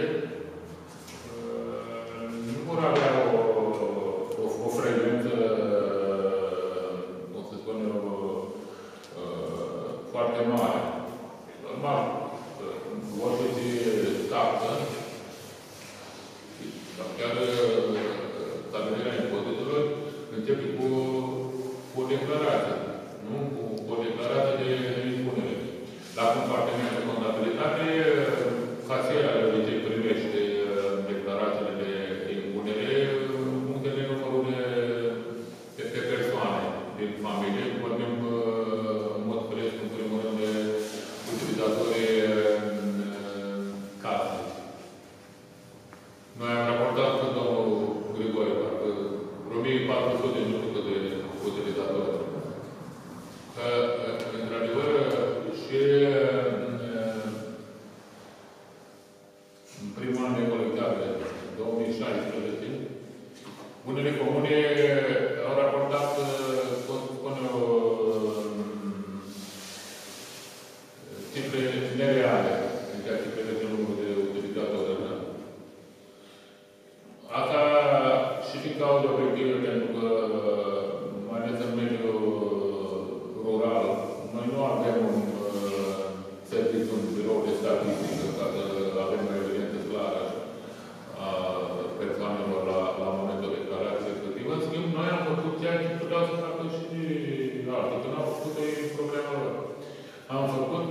nu vor avea o frecvență, cum să spun eu, foarte mare. Normal, vorbim de taxă, chiar stabilirea impozitelor începe cu o declarație, nu? Cu o declarație de impunere. La compartimentul de contabilitate, casierul de obicei primește declarațiile de impunere, punctele numărul de persoane din familie, vorbim în mod firesc, în primul rând, de utilizatorii casei. Noi am raportat cu domnul Grigore, parcă 1400 nu știu cât de utilizatori. Într-adevăr, și în primul an de colectare, 2016, unele comune au raportat, cum să spun eu, cifre nereale în ceea ce privește numărul de utilizatori. Asta și din cauza obiective, pentru că, mai ales în mediul rural, noi nu avem un serviciu, un birou de statistică, ca să avem o evidență clară a persoanelor la momentul declarației respective. În schimb, noi am făcut ceea ce puteau să facă și alții. Când au făcut, e problema lor. Am făcut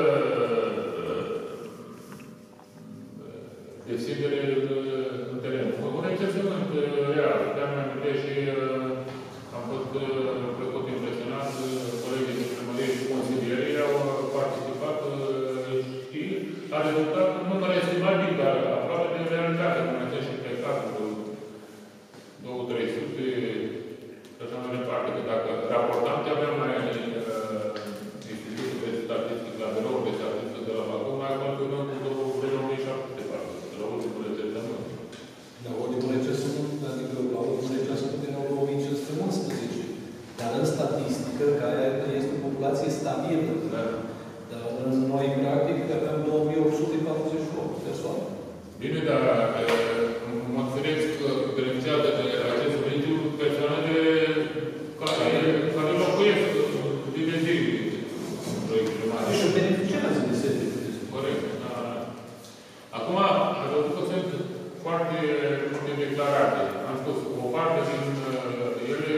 deschidere în teren. Un recensământ real. Chiar mi-am gândit și am fost plăcut impresionat. Colegii de primărie și consilierii au participat și a rezultat un număr estimabil, dar aproape de realitate, cum este și pe cazul 200-300 și așa mai departe. Că dacă raportam ce aveam mai Institutul de Statistică, la Biroul de Statistică de la Bacău, mai calculăm cu 2700, de la ultimul recensământ. La ultimul recensământ, adică la ultimul recensământ erau 2511. Dar în statistică, care este o populație stabilă. Da. Dar noi, practic, aveam 2848 persoane. Bine, dar în mod firesc beneficiază de acest serviciu persoanele care locuiesc din zi în proiectul primar. Și beneficiază de serviciu. Corect. Acum, ați văzut că sunt foarte multe declarate. Am spus, o parte din ele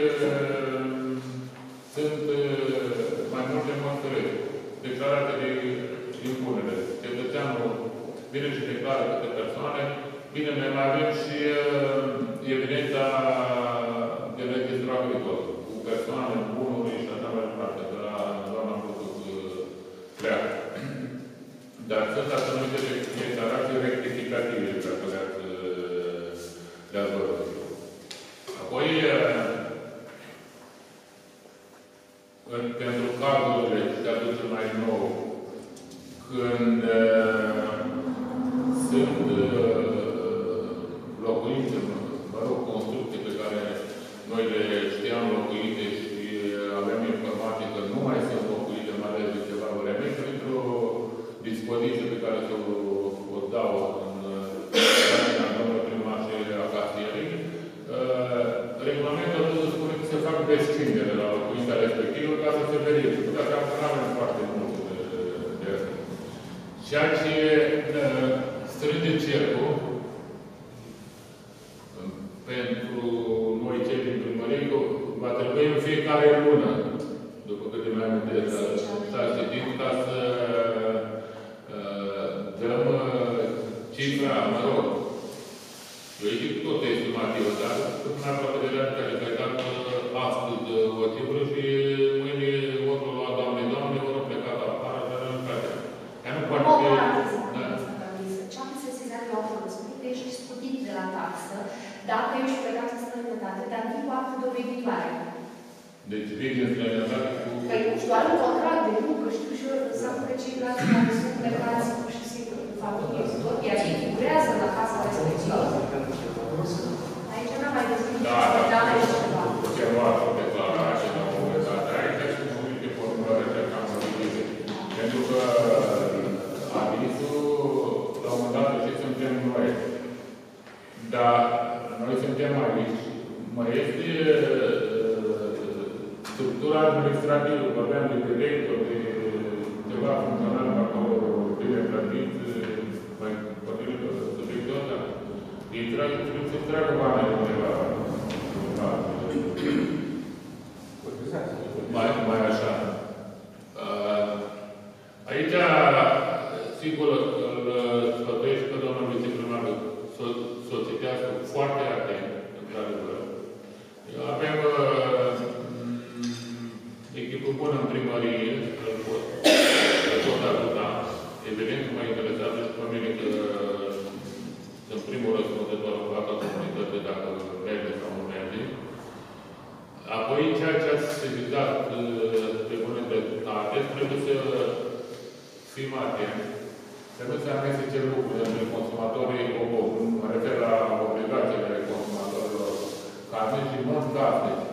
sunt mai multe în mod firesc. Declarate de impunere. Cetățeanul vine și declară câte persoane. Bine, noi mai avem și evidența de registru agricol, cu persoane, bunuri și așa mai departe, de la doamna Putut pleacă. Dar sunt așa numite declarații rectificative, dacă le-ați văzut. Apoi, pentru cazurile ce aduce mai nou, când sunt locuințe, mă rog, construcții pe care noi le știam locuite și avem informații că nu mai sunt locuite, mai ales de ceva vreme, printr-o dispoziție pe care o dau în domnul primar și a casierii, regulamentul ăsta spune că se fac descindere la locuința respectivă ca să se verifice. Dacă avem foarte multe de asta. Ceea ce strânge cercul pentru noi cei din primărie, va trebui în fiecare lună, după câte mai amintesc, s-a citit ca să dăm cifra, mă rog, eu zic tot estimativă, dar cât mai aproape singură și mâine vor lua doamne, vor pleca la afară, dar nu place. Ea nu poate fi... Ce am sesizat eu acolo? Spune că ești scutit de la taxă, dacă ești plecat în străinătate, dar nu cu actul de obiectivare. Deci vii din străinătate cu... Păi doar un contract de muncă, știu și eu, înseamnă că ceilalți care sunt plecați pur și simplu cu familie, tot, iar ei figurează la casa respectivă. Aici n-am mai văzut nici ceva. Ceva o declarație la un moment dat. Aici sunt multe formulare de cam ridice. Pentru că avizul, la un moment dat, și suntem noi. Dar noi suntem aici. Mai este structura administrativă, vorbeam de director, de ceva funcțional acolo, bine plătit, mai potrivit subiectul ăsta. Ei trebuie să tragă banii undeva. Mai așa. Aici, sigur, îl sfătuiesc pe domnul viceprimar să o citească foarte atent, într-adevăr. Avem echipă bună în primărie, îl pot ajuta. Evident că mă interesează și pe mine că sunt primul răspunzător în fața comunității dacă merge sau nu merge. Apoi, ceea ce ați sezizat pe bună dreptate, trebuie să fim atenți. Trebuie să amestece lucruri între consumatorii, mă refer la obligațiile consumatorilor casnici și non-casnici.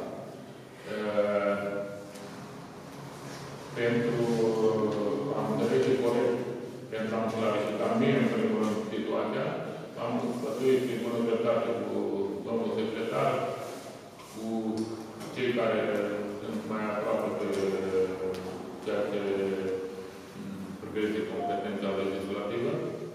Pentru a înțelege corect, pentru a-mi clarifica mie, în primul rând, situația, am sfătuit pe bună dreptate cu domnul secretar, cu cei care sunt mai aproape pe ceea ce privește competența legislativă.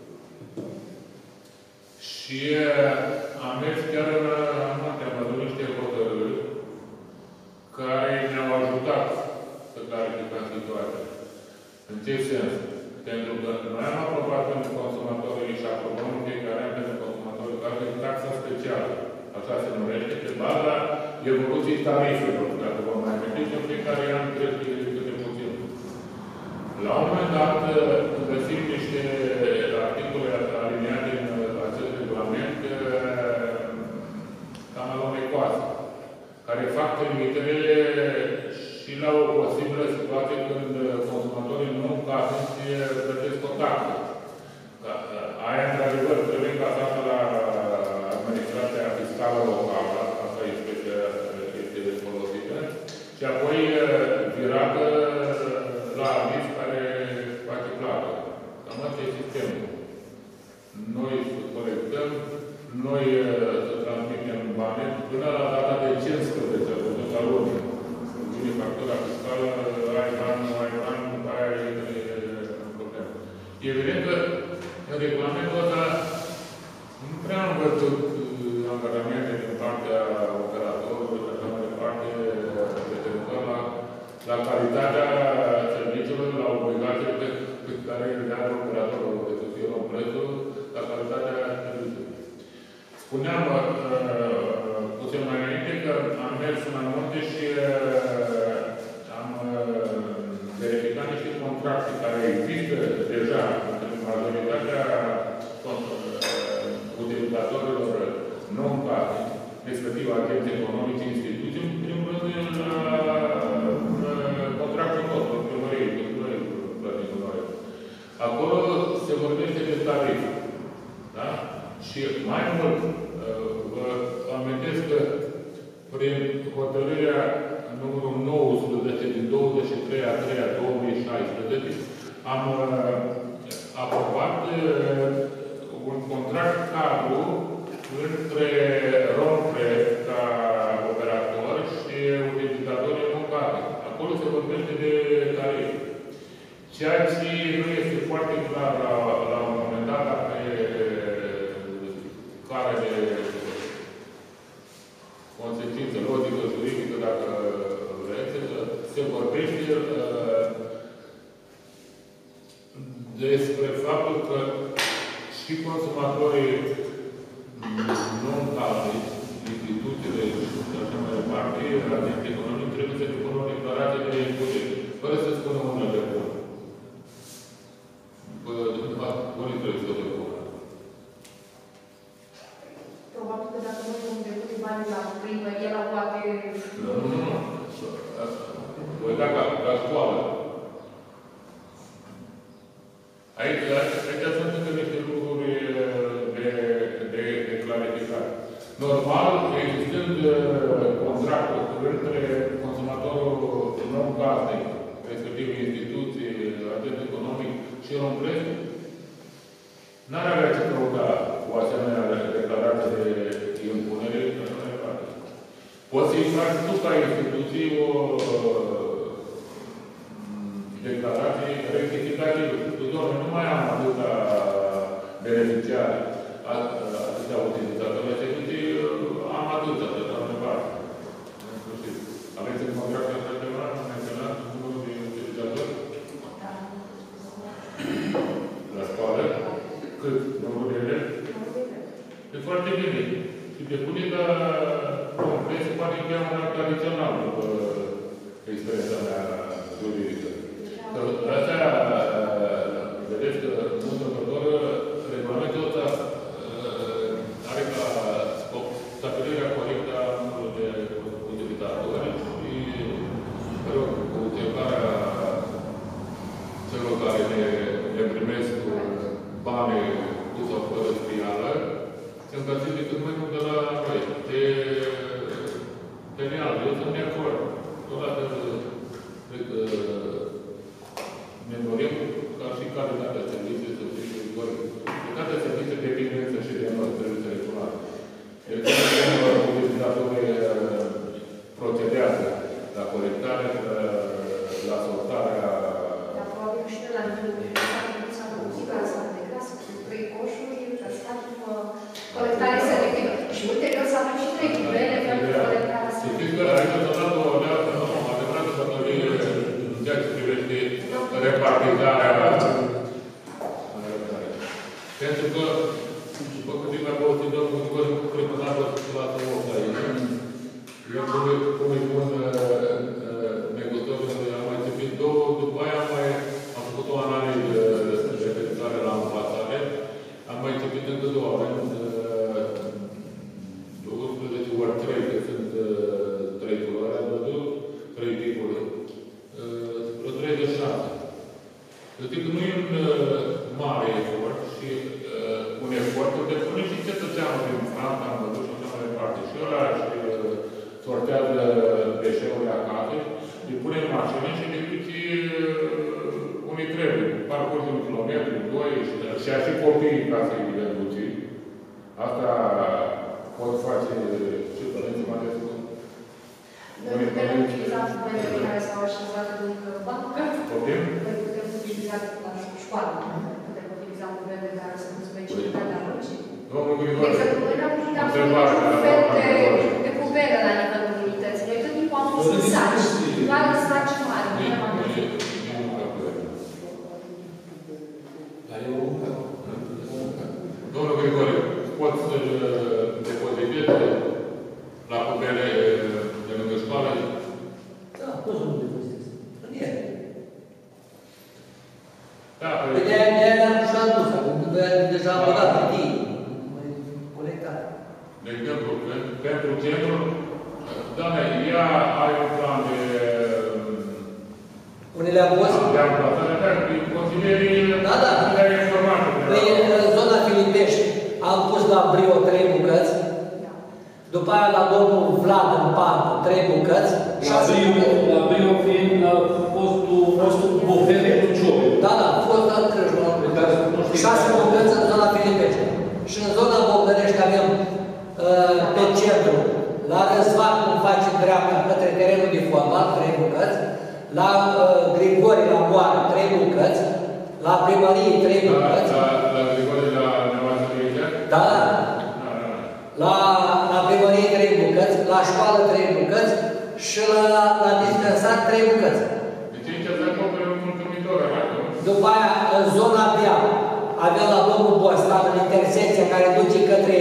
Și am mers chiar în noapte, am văzut niște hotărâri care ne-au ajutat să clarificăm situația. În ce sens? Pentru că noi am aprobat pentru consumatorii și aprobăm în fiecare an pentru consumatorii care este taxa specială. Așa se numește, pe baza evoluției tarifelor. Dacă vom mai vedeți, în fiecare an crește câte puțin. La un moment dat, găsim niște articole aliniate în acest regulament cam alunecoase, care fac trimitere și la o posibilă situație când consumatorii nu casnici plătesc o taxă. Aia, într-adevăr, trebuie încasată la administrația fiscală locală, asta este folosită, și apoi virată la aviz care face plată. Cam asta e sistemul. Noi colectăm, noi să transmitem bani până la data de 15, până la lună. Vine factura fiscală, ai bani, nu ai bani, aia e problemă. Evident că în regulamentul ăsta nu prea am văzut angajamente din partea operatorului și așa mai departe, referitor la calitatea serviciilor, la obligațiile pe care le are operatorul de să fie luat prețul, la calitatea serviciului. Spuneam puțin mai înainte că am mers în amănunte și am verificat niște contracte care există deja între majoritatea utilizatorilor non-casnici, respectiv agenți economici, instituții, în primul rând la contractul nostru, primăriei, pentru noi plătim noi. Acolo se vorbește de tarif. Da? Și mai mult, vă amintesc că prin hotărârea numărul 19 din 23/3/2016 am aprobat un contract cadru între Rompre ca operator și utilizatorii non-casnici. Acolo se vorbește de tarif. Ceea ce nu este foarte clar la un moment dat pe care de consecință logică, juridică, dacă vreți, se vorbește despre faptul că și consumatorii non-casnici, instituțiile și așa mai departe, agenții economici, trebuie să depună bani la primărie, la poate... Nu. Voi da ca școală. Aici sunt încă niște lucruri de clarificare. Normal, existând contractul între consumatorul non-casnic, respectiv instituții, agent economic și românesc, n-ar avea ce căuta cu asemenea declarație de impunere și așa mai departe. Poți să-i faci tu ca instituții o declarație rectificativă. Doamne, nu mai am atâta beneficiare, atâta utilizatori, servicii, am atâta, de la mai parte. În sfârșit. Aveți în contract așa ceva? Menționat numărul de utilizatori? La școală? Cât? Numărul de elevi? E foarte bine. Și depune la complet, se poate chiar una tradițional, după experiența mea juridică. Asta, vedeți că, în întâmplător, regulamentul ăsta are ca scop stabilirea corectă a numărului de utilizatori și, mă rog, cu utilizarea celor care le primesc bani cu sau fără scrială, se încălzit de cât mai mult de la noi. De real, eu sunt de acord. Totodată, cred că ne dorim ca și calitatea serviciului să fie corect. Calitatea serviciului depinde însă și de noi, serviciul electoral. Deci, utilizatorii procedează la corectare, la sortarea... Dar probabil și de la nivelul s-a folosit ca să de clasă cu 3 coșuri, ca să faci colectare selectivă. Și ulterior să avem și 3 livrele pentru colectare selectivă. Știți că aici s-a dat o adevărată bătălie în ceea ce privește repartizarea. Pentru că, după câteva povestit domnul Grigore, cred că n-a fost la 8 aici. Eu, cum îi spun negociatorii, am mai țipit 2, după aia am făcut o analiză referitoare la învățare, am mai țipit încă 2, avem 12 ori 3, că sunt 3 culoare, am văzut, 3 tipuri. Vreo 36. Eu zic că nu e un mare efort și un efort îl depune și cetățeanul din Franța, am văzut și așa mai departe. Și ăla și sortează deșeurile acasă, îi pune în mașină și le duce unii trebuie. Parcurge un kilometru, 2 și așa și copiii ca să-i le duce. Asta pot face și părinții mai ales. Noi putem utiliza problemele care s-au așezat în bancă. Noi putem utiliza la școală. Putem utiliza modele care sunt specificate la muncii. De exemplu, noi ne-am făcut un fel de pubere la nivelul unității. Noi tot timpul am pus în saci. Doar în saci mari. Nu ne-am amintit. Dar e o muncă. Domnul Grigore, poți să-l depozitezi la pubere de lângă școală? Da, poți să nu depozitezi. În el. Da, Pe de-aia ne-am ușat dus, acum deja am băgat pe tine. Colectat. De exemplu, pentru centru, doamne, ea are un plan de... Unele am fost? De amplasare, dar consilierii... Da, da. Le-ai informat. Păi, în zona Filipești am pus la Brio 3 bucăți, după aia la domnul Vlad în Pantu 3 bucăți, 6 bucăți. La Brio fiind la postul Bofere cu Ciobe. Da, da, a fost dat Crăjul. 6 bucăți în zona Filipești. Și în zona Bogdănești avem pe centru, la Răzvan, cum face dreapta, către terenul de fotbal, 3 bucăți, la Grigore, la Moară, 3 bucăți, la primărie, 3 bucăți. La Grigore, la Neoasă de aici? Da. La primărie 3 bucăți, la școală 3 bucăți și la dispensar 3 bucăți. Deci aici ați acoperi un mulțumitor, arată? După aia, în zona Bia, avem la domnul Bostan, în intersecția care duce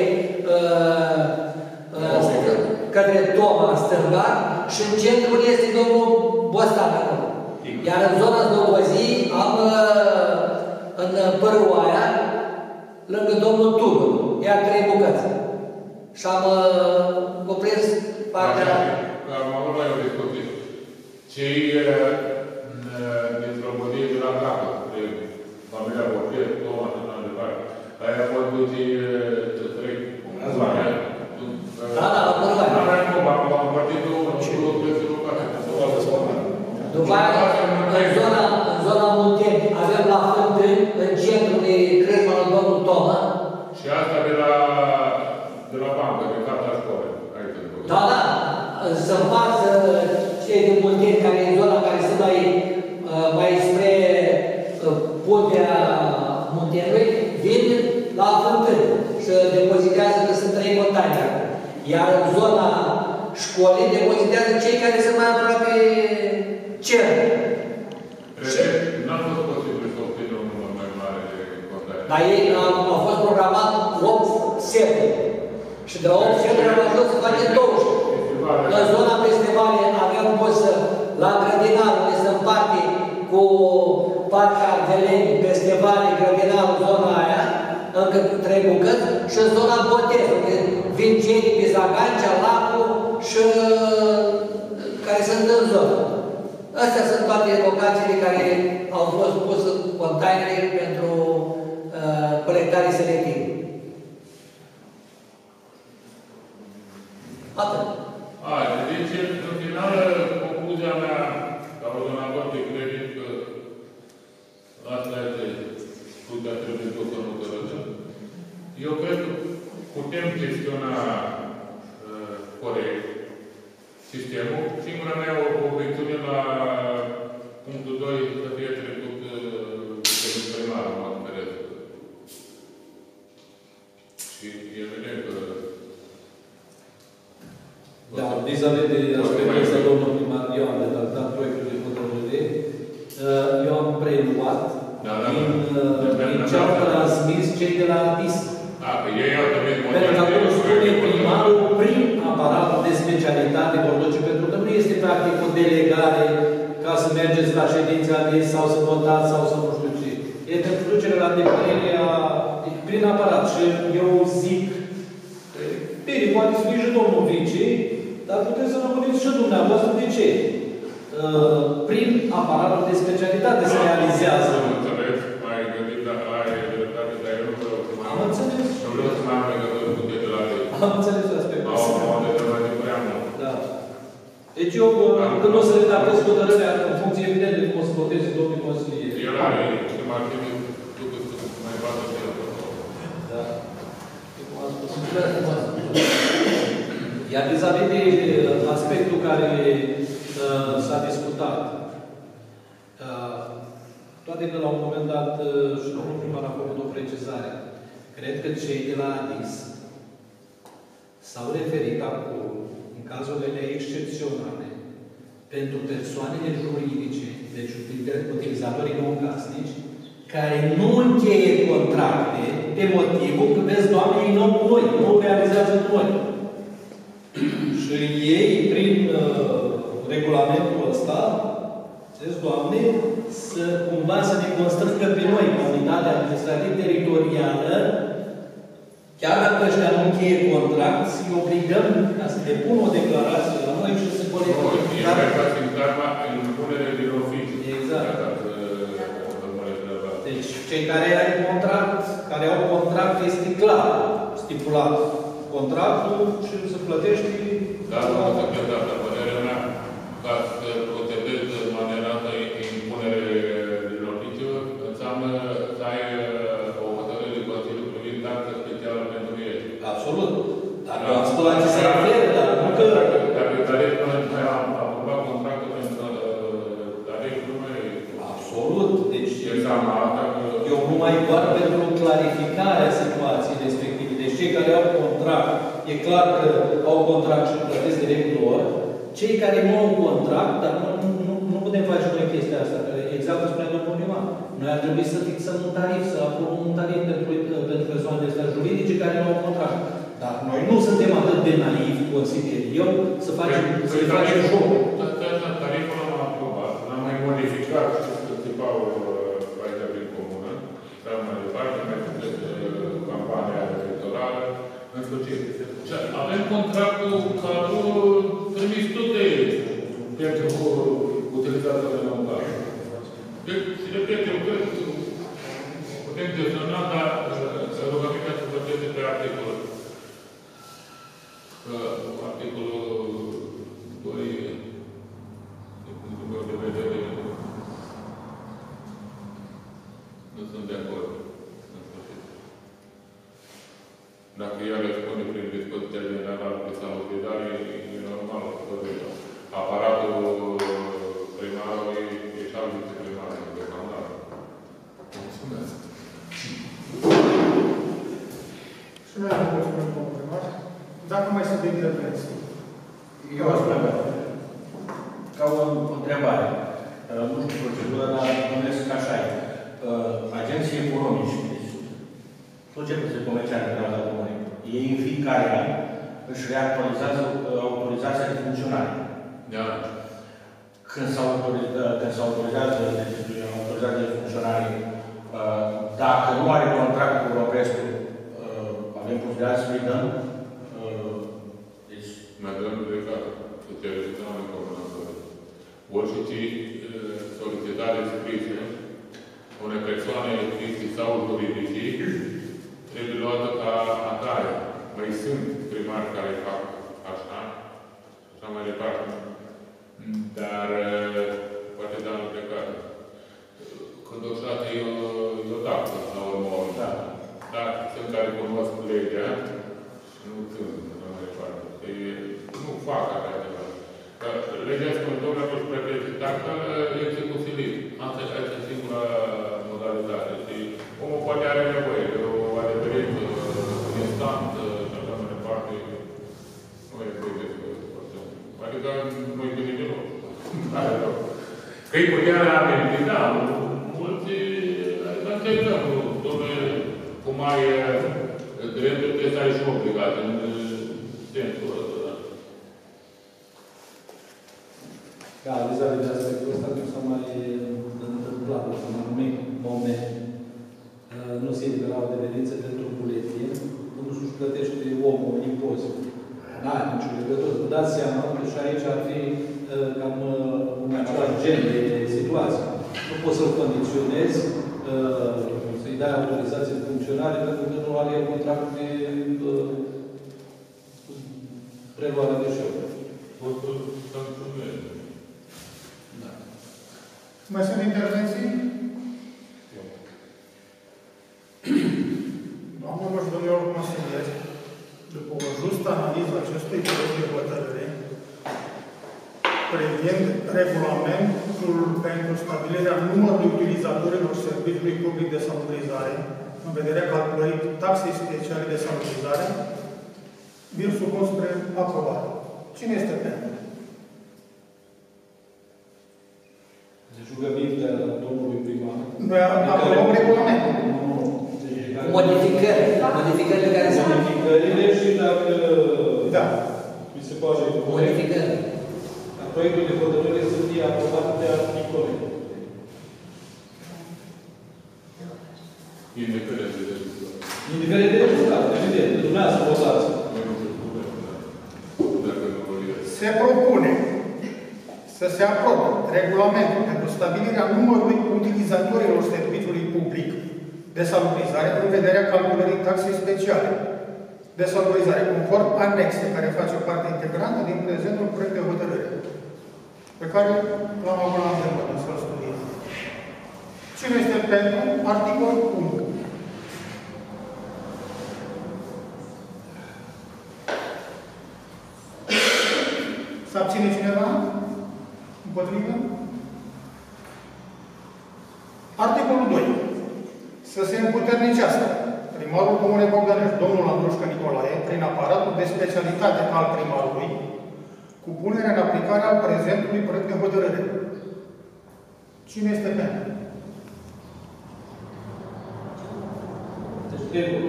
către Toma, în stânga, și în centrul este domnul Bostan acolo. Iar în zona Zdobozii am în Părâoaia, lângă domnul Tudor, iar 3 bucăți. și am cuprins partea... Am avut la o discuție. Cei din Slobodie de la Gacă, de familia Borchet, Toma și așa departe, aia pot duce trei. Da, la Borchet. Nu avem cum, am partit două plăți locale. După aia, în zona Munteni, avem la Fântâni, în centru de crezmă la domnul Toma. Și asta de la bancă, de fața școlii. Da, da, să învață cei din Munteni, care e zona care sunt mai spre puntea Muntenului, vin la Fântâni și depozitează, că sunt 3 containere. Iar în zona școlii depozitează cei care sunt mai aproape cer. N-a fost posibil să obțină un număr mai mare de containere. Dar ei au fost programat 8 seturi. Și de la 8 seturi am ajuns să facem 20. În zona Pestevale aveam fost la grădinar, unde se împarte cu partea Ardeleni, Pestevale, grădinar, zona aia, încă 3 bucăți, și în zona Botez, unde vin cei de Zagancea, Lacul și care sunt în zonă. Astea sunt toate locațiile care au fost puse containere pentru colectare selectivă. Atât. Deci, în final, concluzia mea, ca ordonator de credit, că asta este putea trebuie tot să nu cărăzăm. Eu cred că putem gestiona corect sistemul. Singura mea obiecțiune la punctul 2 să fie trecut de primar, mă înțeles. Și evident că da, vis-a-vis de aspectul ăsta, domnul primar, eu am redactat proiectul de hotărâre. Eu am preluat din ce au transmis cei de la ADIS. Pentru că acolo spune primarul prin aparatul de specialitate vor duce, pentru că nu este practic o delegare ca să mergeți la ședința ADIS sau să votați sau să nu știu ce. E pentru ducere la îndeplinirea prin aparat. Și eu zic, bine, poate să fie și domnul vice, dar puteți să rămâneți și dumneavoastră. De ce? Prin aparatul de specialitate se realizează. Mai gândit la aia dreptate, dar eu nu vreau să mai am înțeles. Nu vreau să mai am legătură cu detelații. Am înțeles aspectul ăsta. Am detelații prea mult. Da. Deci eu, când o să redactez hotărârea, în funcție evident de cum o să voteze domnul consilier. El are, știu, mai bine, mai bată de el. Da. Iar vis-a-vis de aspectul care s-a discutat, toate că la un moment dat și domnul primar a făcut o precizare. Cred că cei de la ADIS s-au referit acolo, în cazurile excepționale, pentru persoanele juridice, deci utilizatorii non-casnici, care nu încheie contracte pe motivul că, vezi, Doamne, ei nu cu noi, nu realizează cu noi. Și ei, prin regulamentul ăsta, vezi, Doamne, să cumva să ne constrângă pe noi, comunitatea administrativă teritorială, chiar dacă ăștia nu încheie contract, să-i obligăm ca să depună o declarație la noi și să colectăm. În punere din oficiu. Exact. Deci, cei care au contract, este clar stipulat contractul și se plătește. Dar, domnul secretar, dar părerea mea, ca să procedezi în maniera asta impunere din oficiu, înseamnă să ai o hotărâre de Consiliu privind taxa specială pentru ei. Absolut. Dacă am spus la ce se referă, dar nu că... Dacă tarif noi am aprobat contractul pentru tarif, nu mai... Absolut. Deci, înseamnă asta că... eu numai doar pentru clarificarea situației respective. Deci cei care au contract, e clar că au contract și plătesc direct lor. Cei care nu au contract, dar nu putem face noi chestia asta. Exact cum spunea domnul primar. Noi ar trebui să fixăm un tarif, să aprobăm un tarif pentru persoanele astea juridice care nu au contract. Dar noi nu suntem atât de naivi, consider eu, să facem jocul. Tariful l-am aprobat, l-am mai modificat și să tipau aici prin comună. Dar mai departe, mai făcut campania electorală. În Avem contractul cadru trimis tot de pentru utilizatorii locali. Și repet, eu cred că putem gestiona, dar rugămintea să vorbeze pe articolul. Articolul 2, din punctul meu de vedere, nu sunt de acord. Dacă ea răspunde prin dispoziția generală de salubrizare, e normal că aparatul primarului e și al viceprimarului deocamdată. Mulțumesc. Și noi am mulțumit, domnul primar. Dacă mai sunt intervenții. Eu aș vrea, ca o întrebare. Nu știu procedura, dar numesc așa e. Agenții economici, societățile comerciale de la România, ei în fiecare an își reactualizează autorizația de funcționare. Da. Când se autorizează autorizația de funcționare, dacă nu are contract cu Europescu, avem posibilitatea să-i dăm? Mai dăm de care să te realizăm în comunători. Orice solicitare scrisă unei persoane fizice sau juridice trebuie luată ca atare. Mai sunt primari care fac așa, așa mai departe. Dar poate da în plecare. Când o șată e o taxă la urmă. Dar sunt care cunosc legea și nu țin mai departe. Nu fac așa ceva. Legea spune, domnule, că își plătește taxa, execuțilit. Asta este singura modalitate. Și omul poate are nevoie de o adeverință instantă și așa mai departe. Nu e bine de adică nu-i bine deloc. Că-i putea reamenti, da, mulți, adică dăm, domnule, cum ai dreptul, trebuie să ai și obligații, în sensul ăsta, da. Da, vis-a-vis de aspectul ăsta, nu s-a mai întâmplat în un anumit moment. Nu se eliberau adeverințe pentru buletin, însuși își plătește omul impozit. N-are nicio legătură. Vă dați seama că și aici ar fi cam un același gen de situație. Nu poți să-l condiționezi, să-i dai autorizație de funcționare, pentru că nu are contract de preluarea deșeurilor. Da. Mai sunt intervenții? Doamnelor și domnilor consilieri, după o justă analiză acestui proiect de hotărâre, privind regulamentul pentru stabilirea numărului utilizatorilor serviciului public de salubrizare, în vederea calculării taxei speciale de salubrizare, vi-l supun spre aprobare. Cine este pentru? Deci rugămintea domnului primar. Noi aprobăm regulamentul. Modificările care sunt. Modificările și dacă da. mi se poate Modificări. Proiectul de hotărâre să fie aprobat de articole. Indiferent de rezultat. Indiferent de rezultat, evident. Dumneavoastră votați. Se propune să se aprobe regulamentul pentru stabilirea numărului utilizatorilor serviciului public de salubrizare în vederea calculării taxei speciale de salubrizare, conform anexe care face parte integrantă din prezentul proiect de hotărâre, pe care l-am avut la îndemână să-l studiem. Cine este pentru articol 1? Se abține cineva? Împotrivă? Articolul 2. Să se împuternicească primarul Comunei Bogdanești, domnul Andrușcă Nicolae, prin aparatul de specialitate al primarului, cu punerea în aplicare al prezentului proiect de hotărâre. Cine este pentru? Deci, regulă.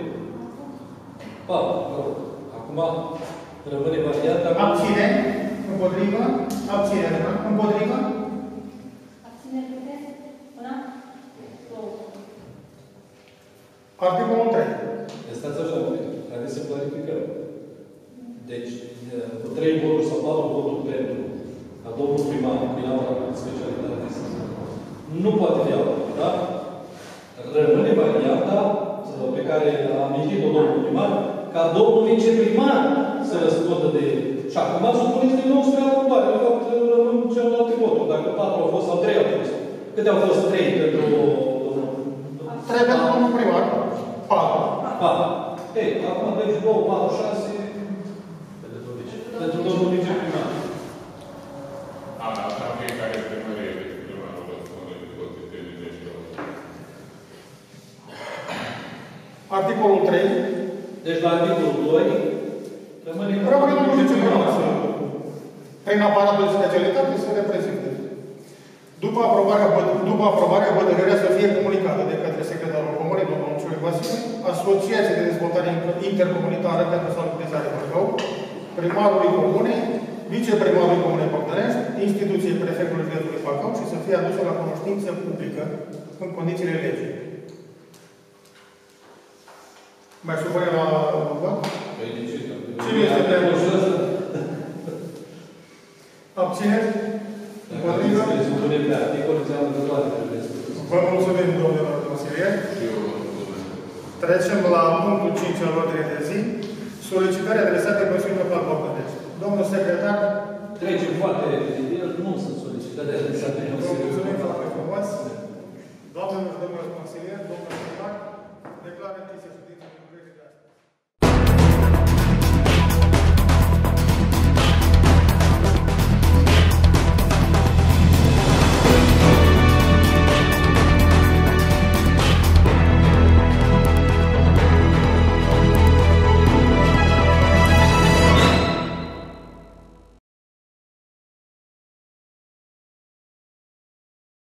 Acum rămâne varianta... Abține? Împotrivă? Abține? Împotrivă? Abține puteți? Una? Două. Articolul 3. Stați așa, haideți să clarificăm. Deci, cu 3 voturi sau 4 voturi pentru, ca domnul primar, prin aula de specialitate, nu poate fi altă, da? Rămâne varianta pe care a amintit-o domnul primar, ca domnul viceprimar să răspundă de... Și acum supuneți din nou spre aprobare. De fapt, rămân celelalte voturi. Dacă 4 au fost sau 3 au fost. Câte au fost 3 pentru domnul? 3 pentru domnul primar. 4. 4. Ei, acum deci 2, 4, 6 pentru domnul viceprimar. Asta fiecare primărie, viceprimarul răspunde de toate criteriile și Articolul 3. Deci la articolul 2 rămâne domnul viceprimar prin aparatul de specialitate să reprezinte. După aprobarea, hotărârea să fie comunicată de către secretarul comunei, domnul Ciurie Vasile, Asociația de Dezvoltare Intercomunitară pentru Salubrizare Bacău, primarului comunei, viceprimarului comunei Bogdănești, instituției prefectului județului Bacău și să fie adusă la cunoștință publică în condițiile legii. Mai supune la vot? Cine este pentru? Abțineri? Împotrivă? Vă mulțumim, domnilor consilieri. Trecem la punctul 5 al ordinii de zi. Solicitări adresate Consiliului Local Bogdănești. Domnul secretar. Trecem foarte repede. El nu sunt solicitări adresate Consiliului Local. Vă mulțumim foarte frumos. Doamnelor și domnilor consilieri, domnul secretar.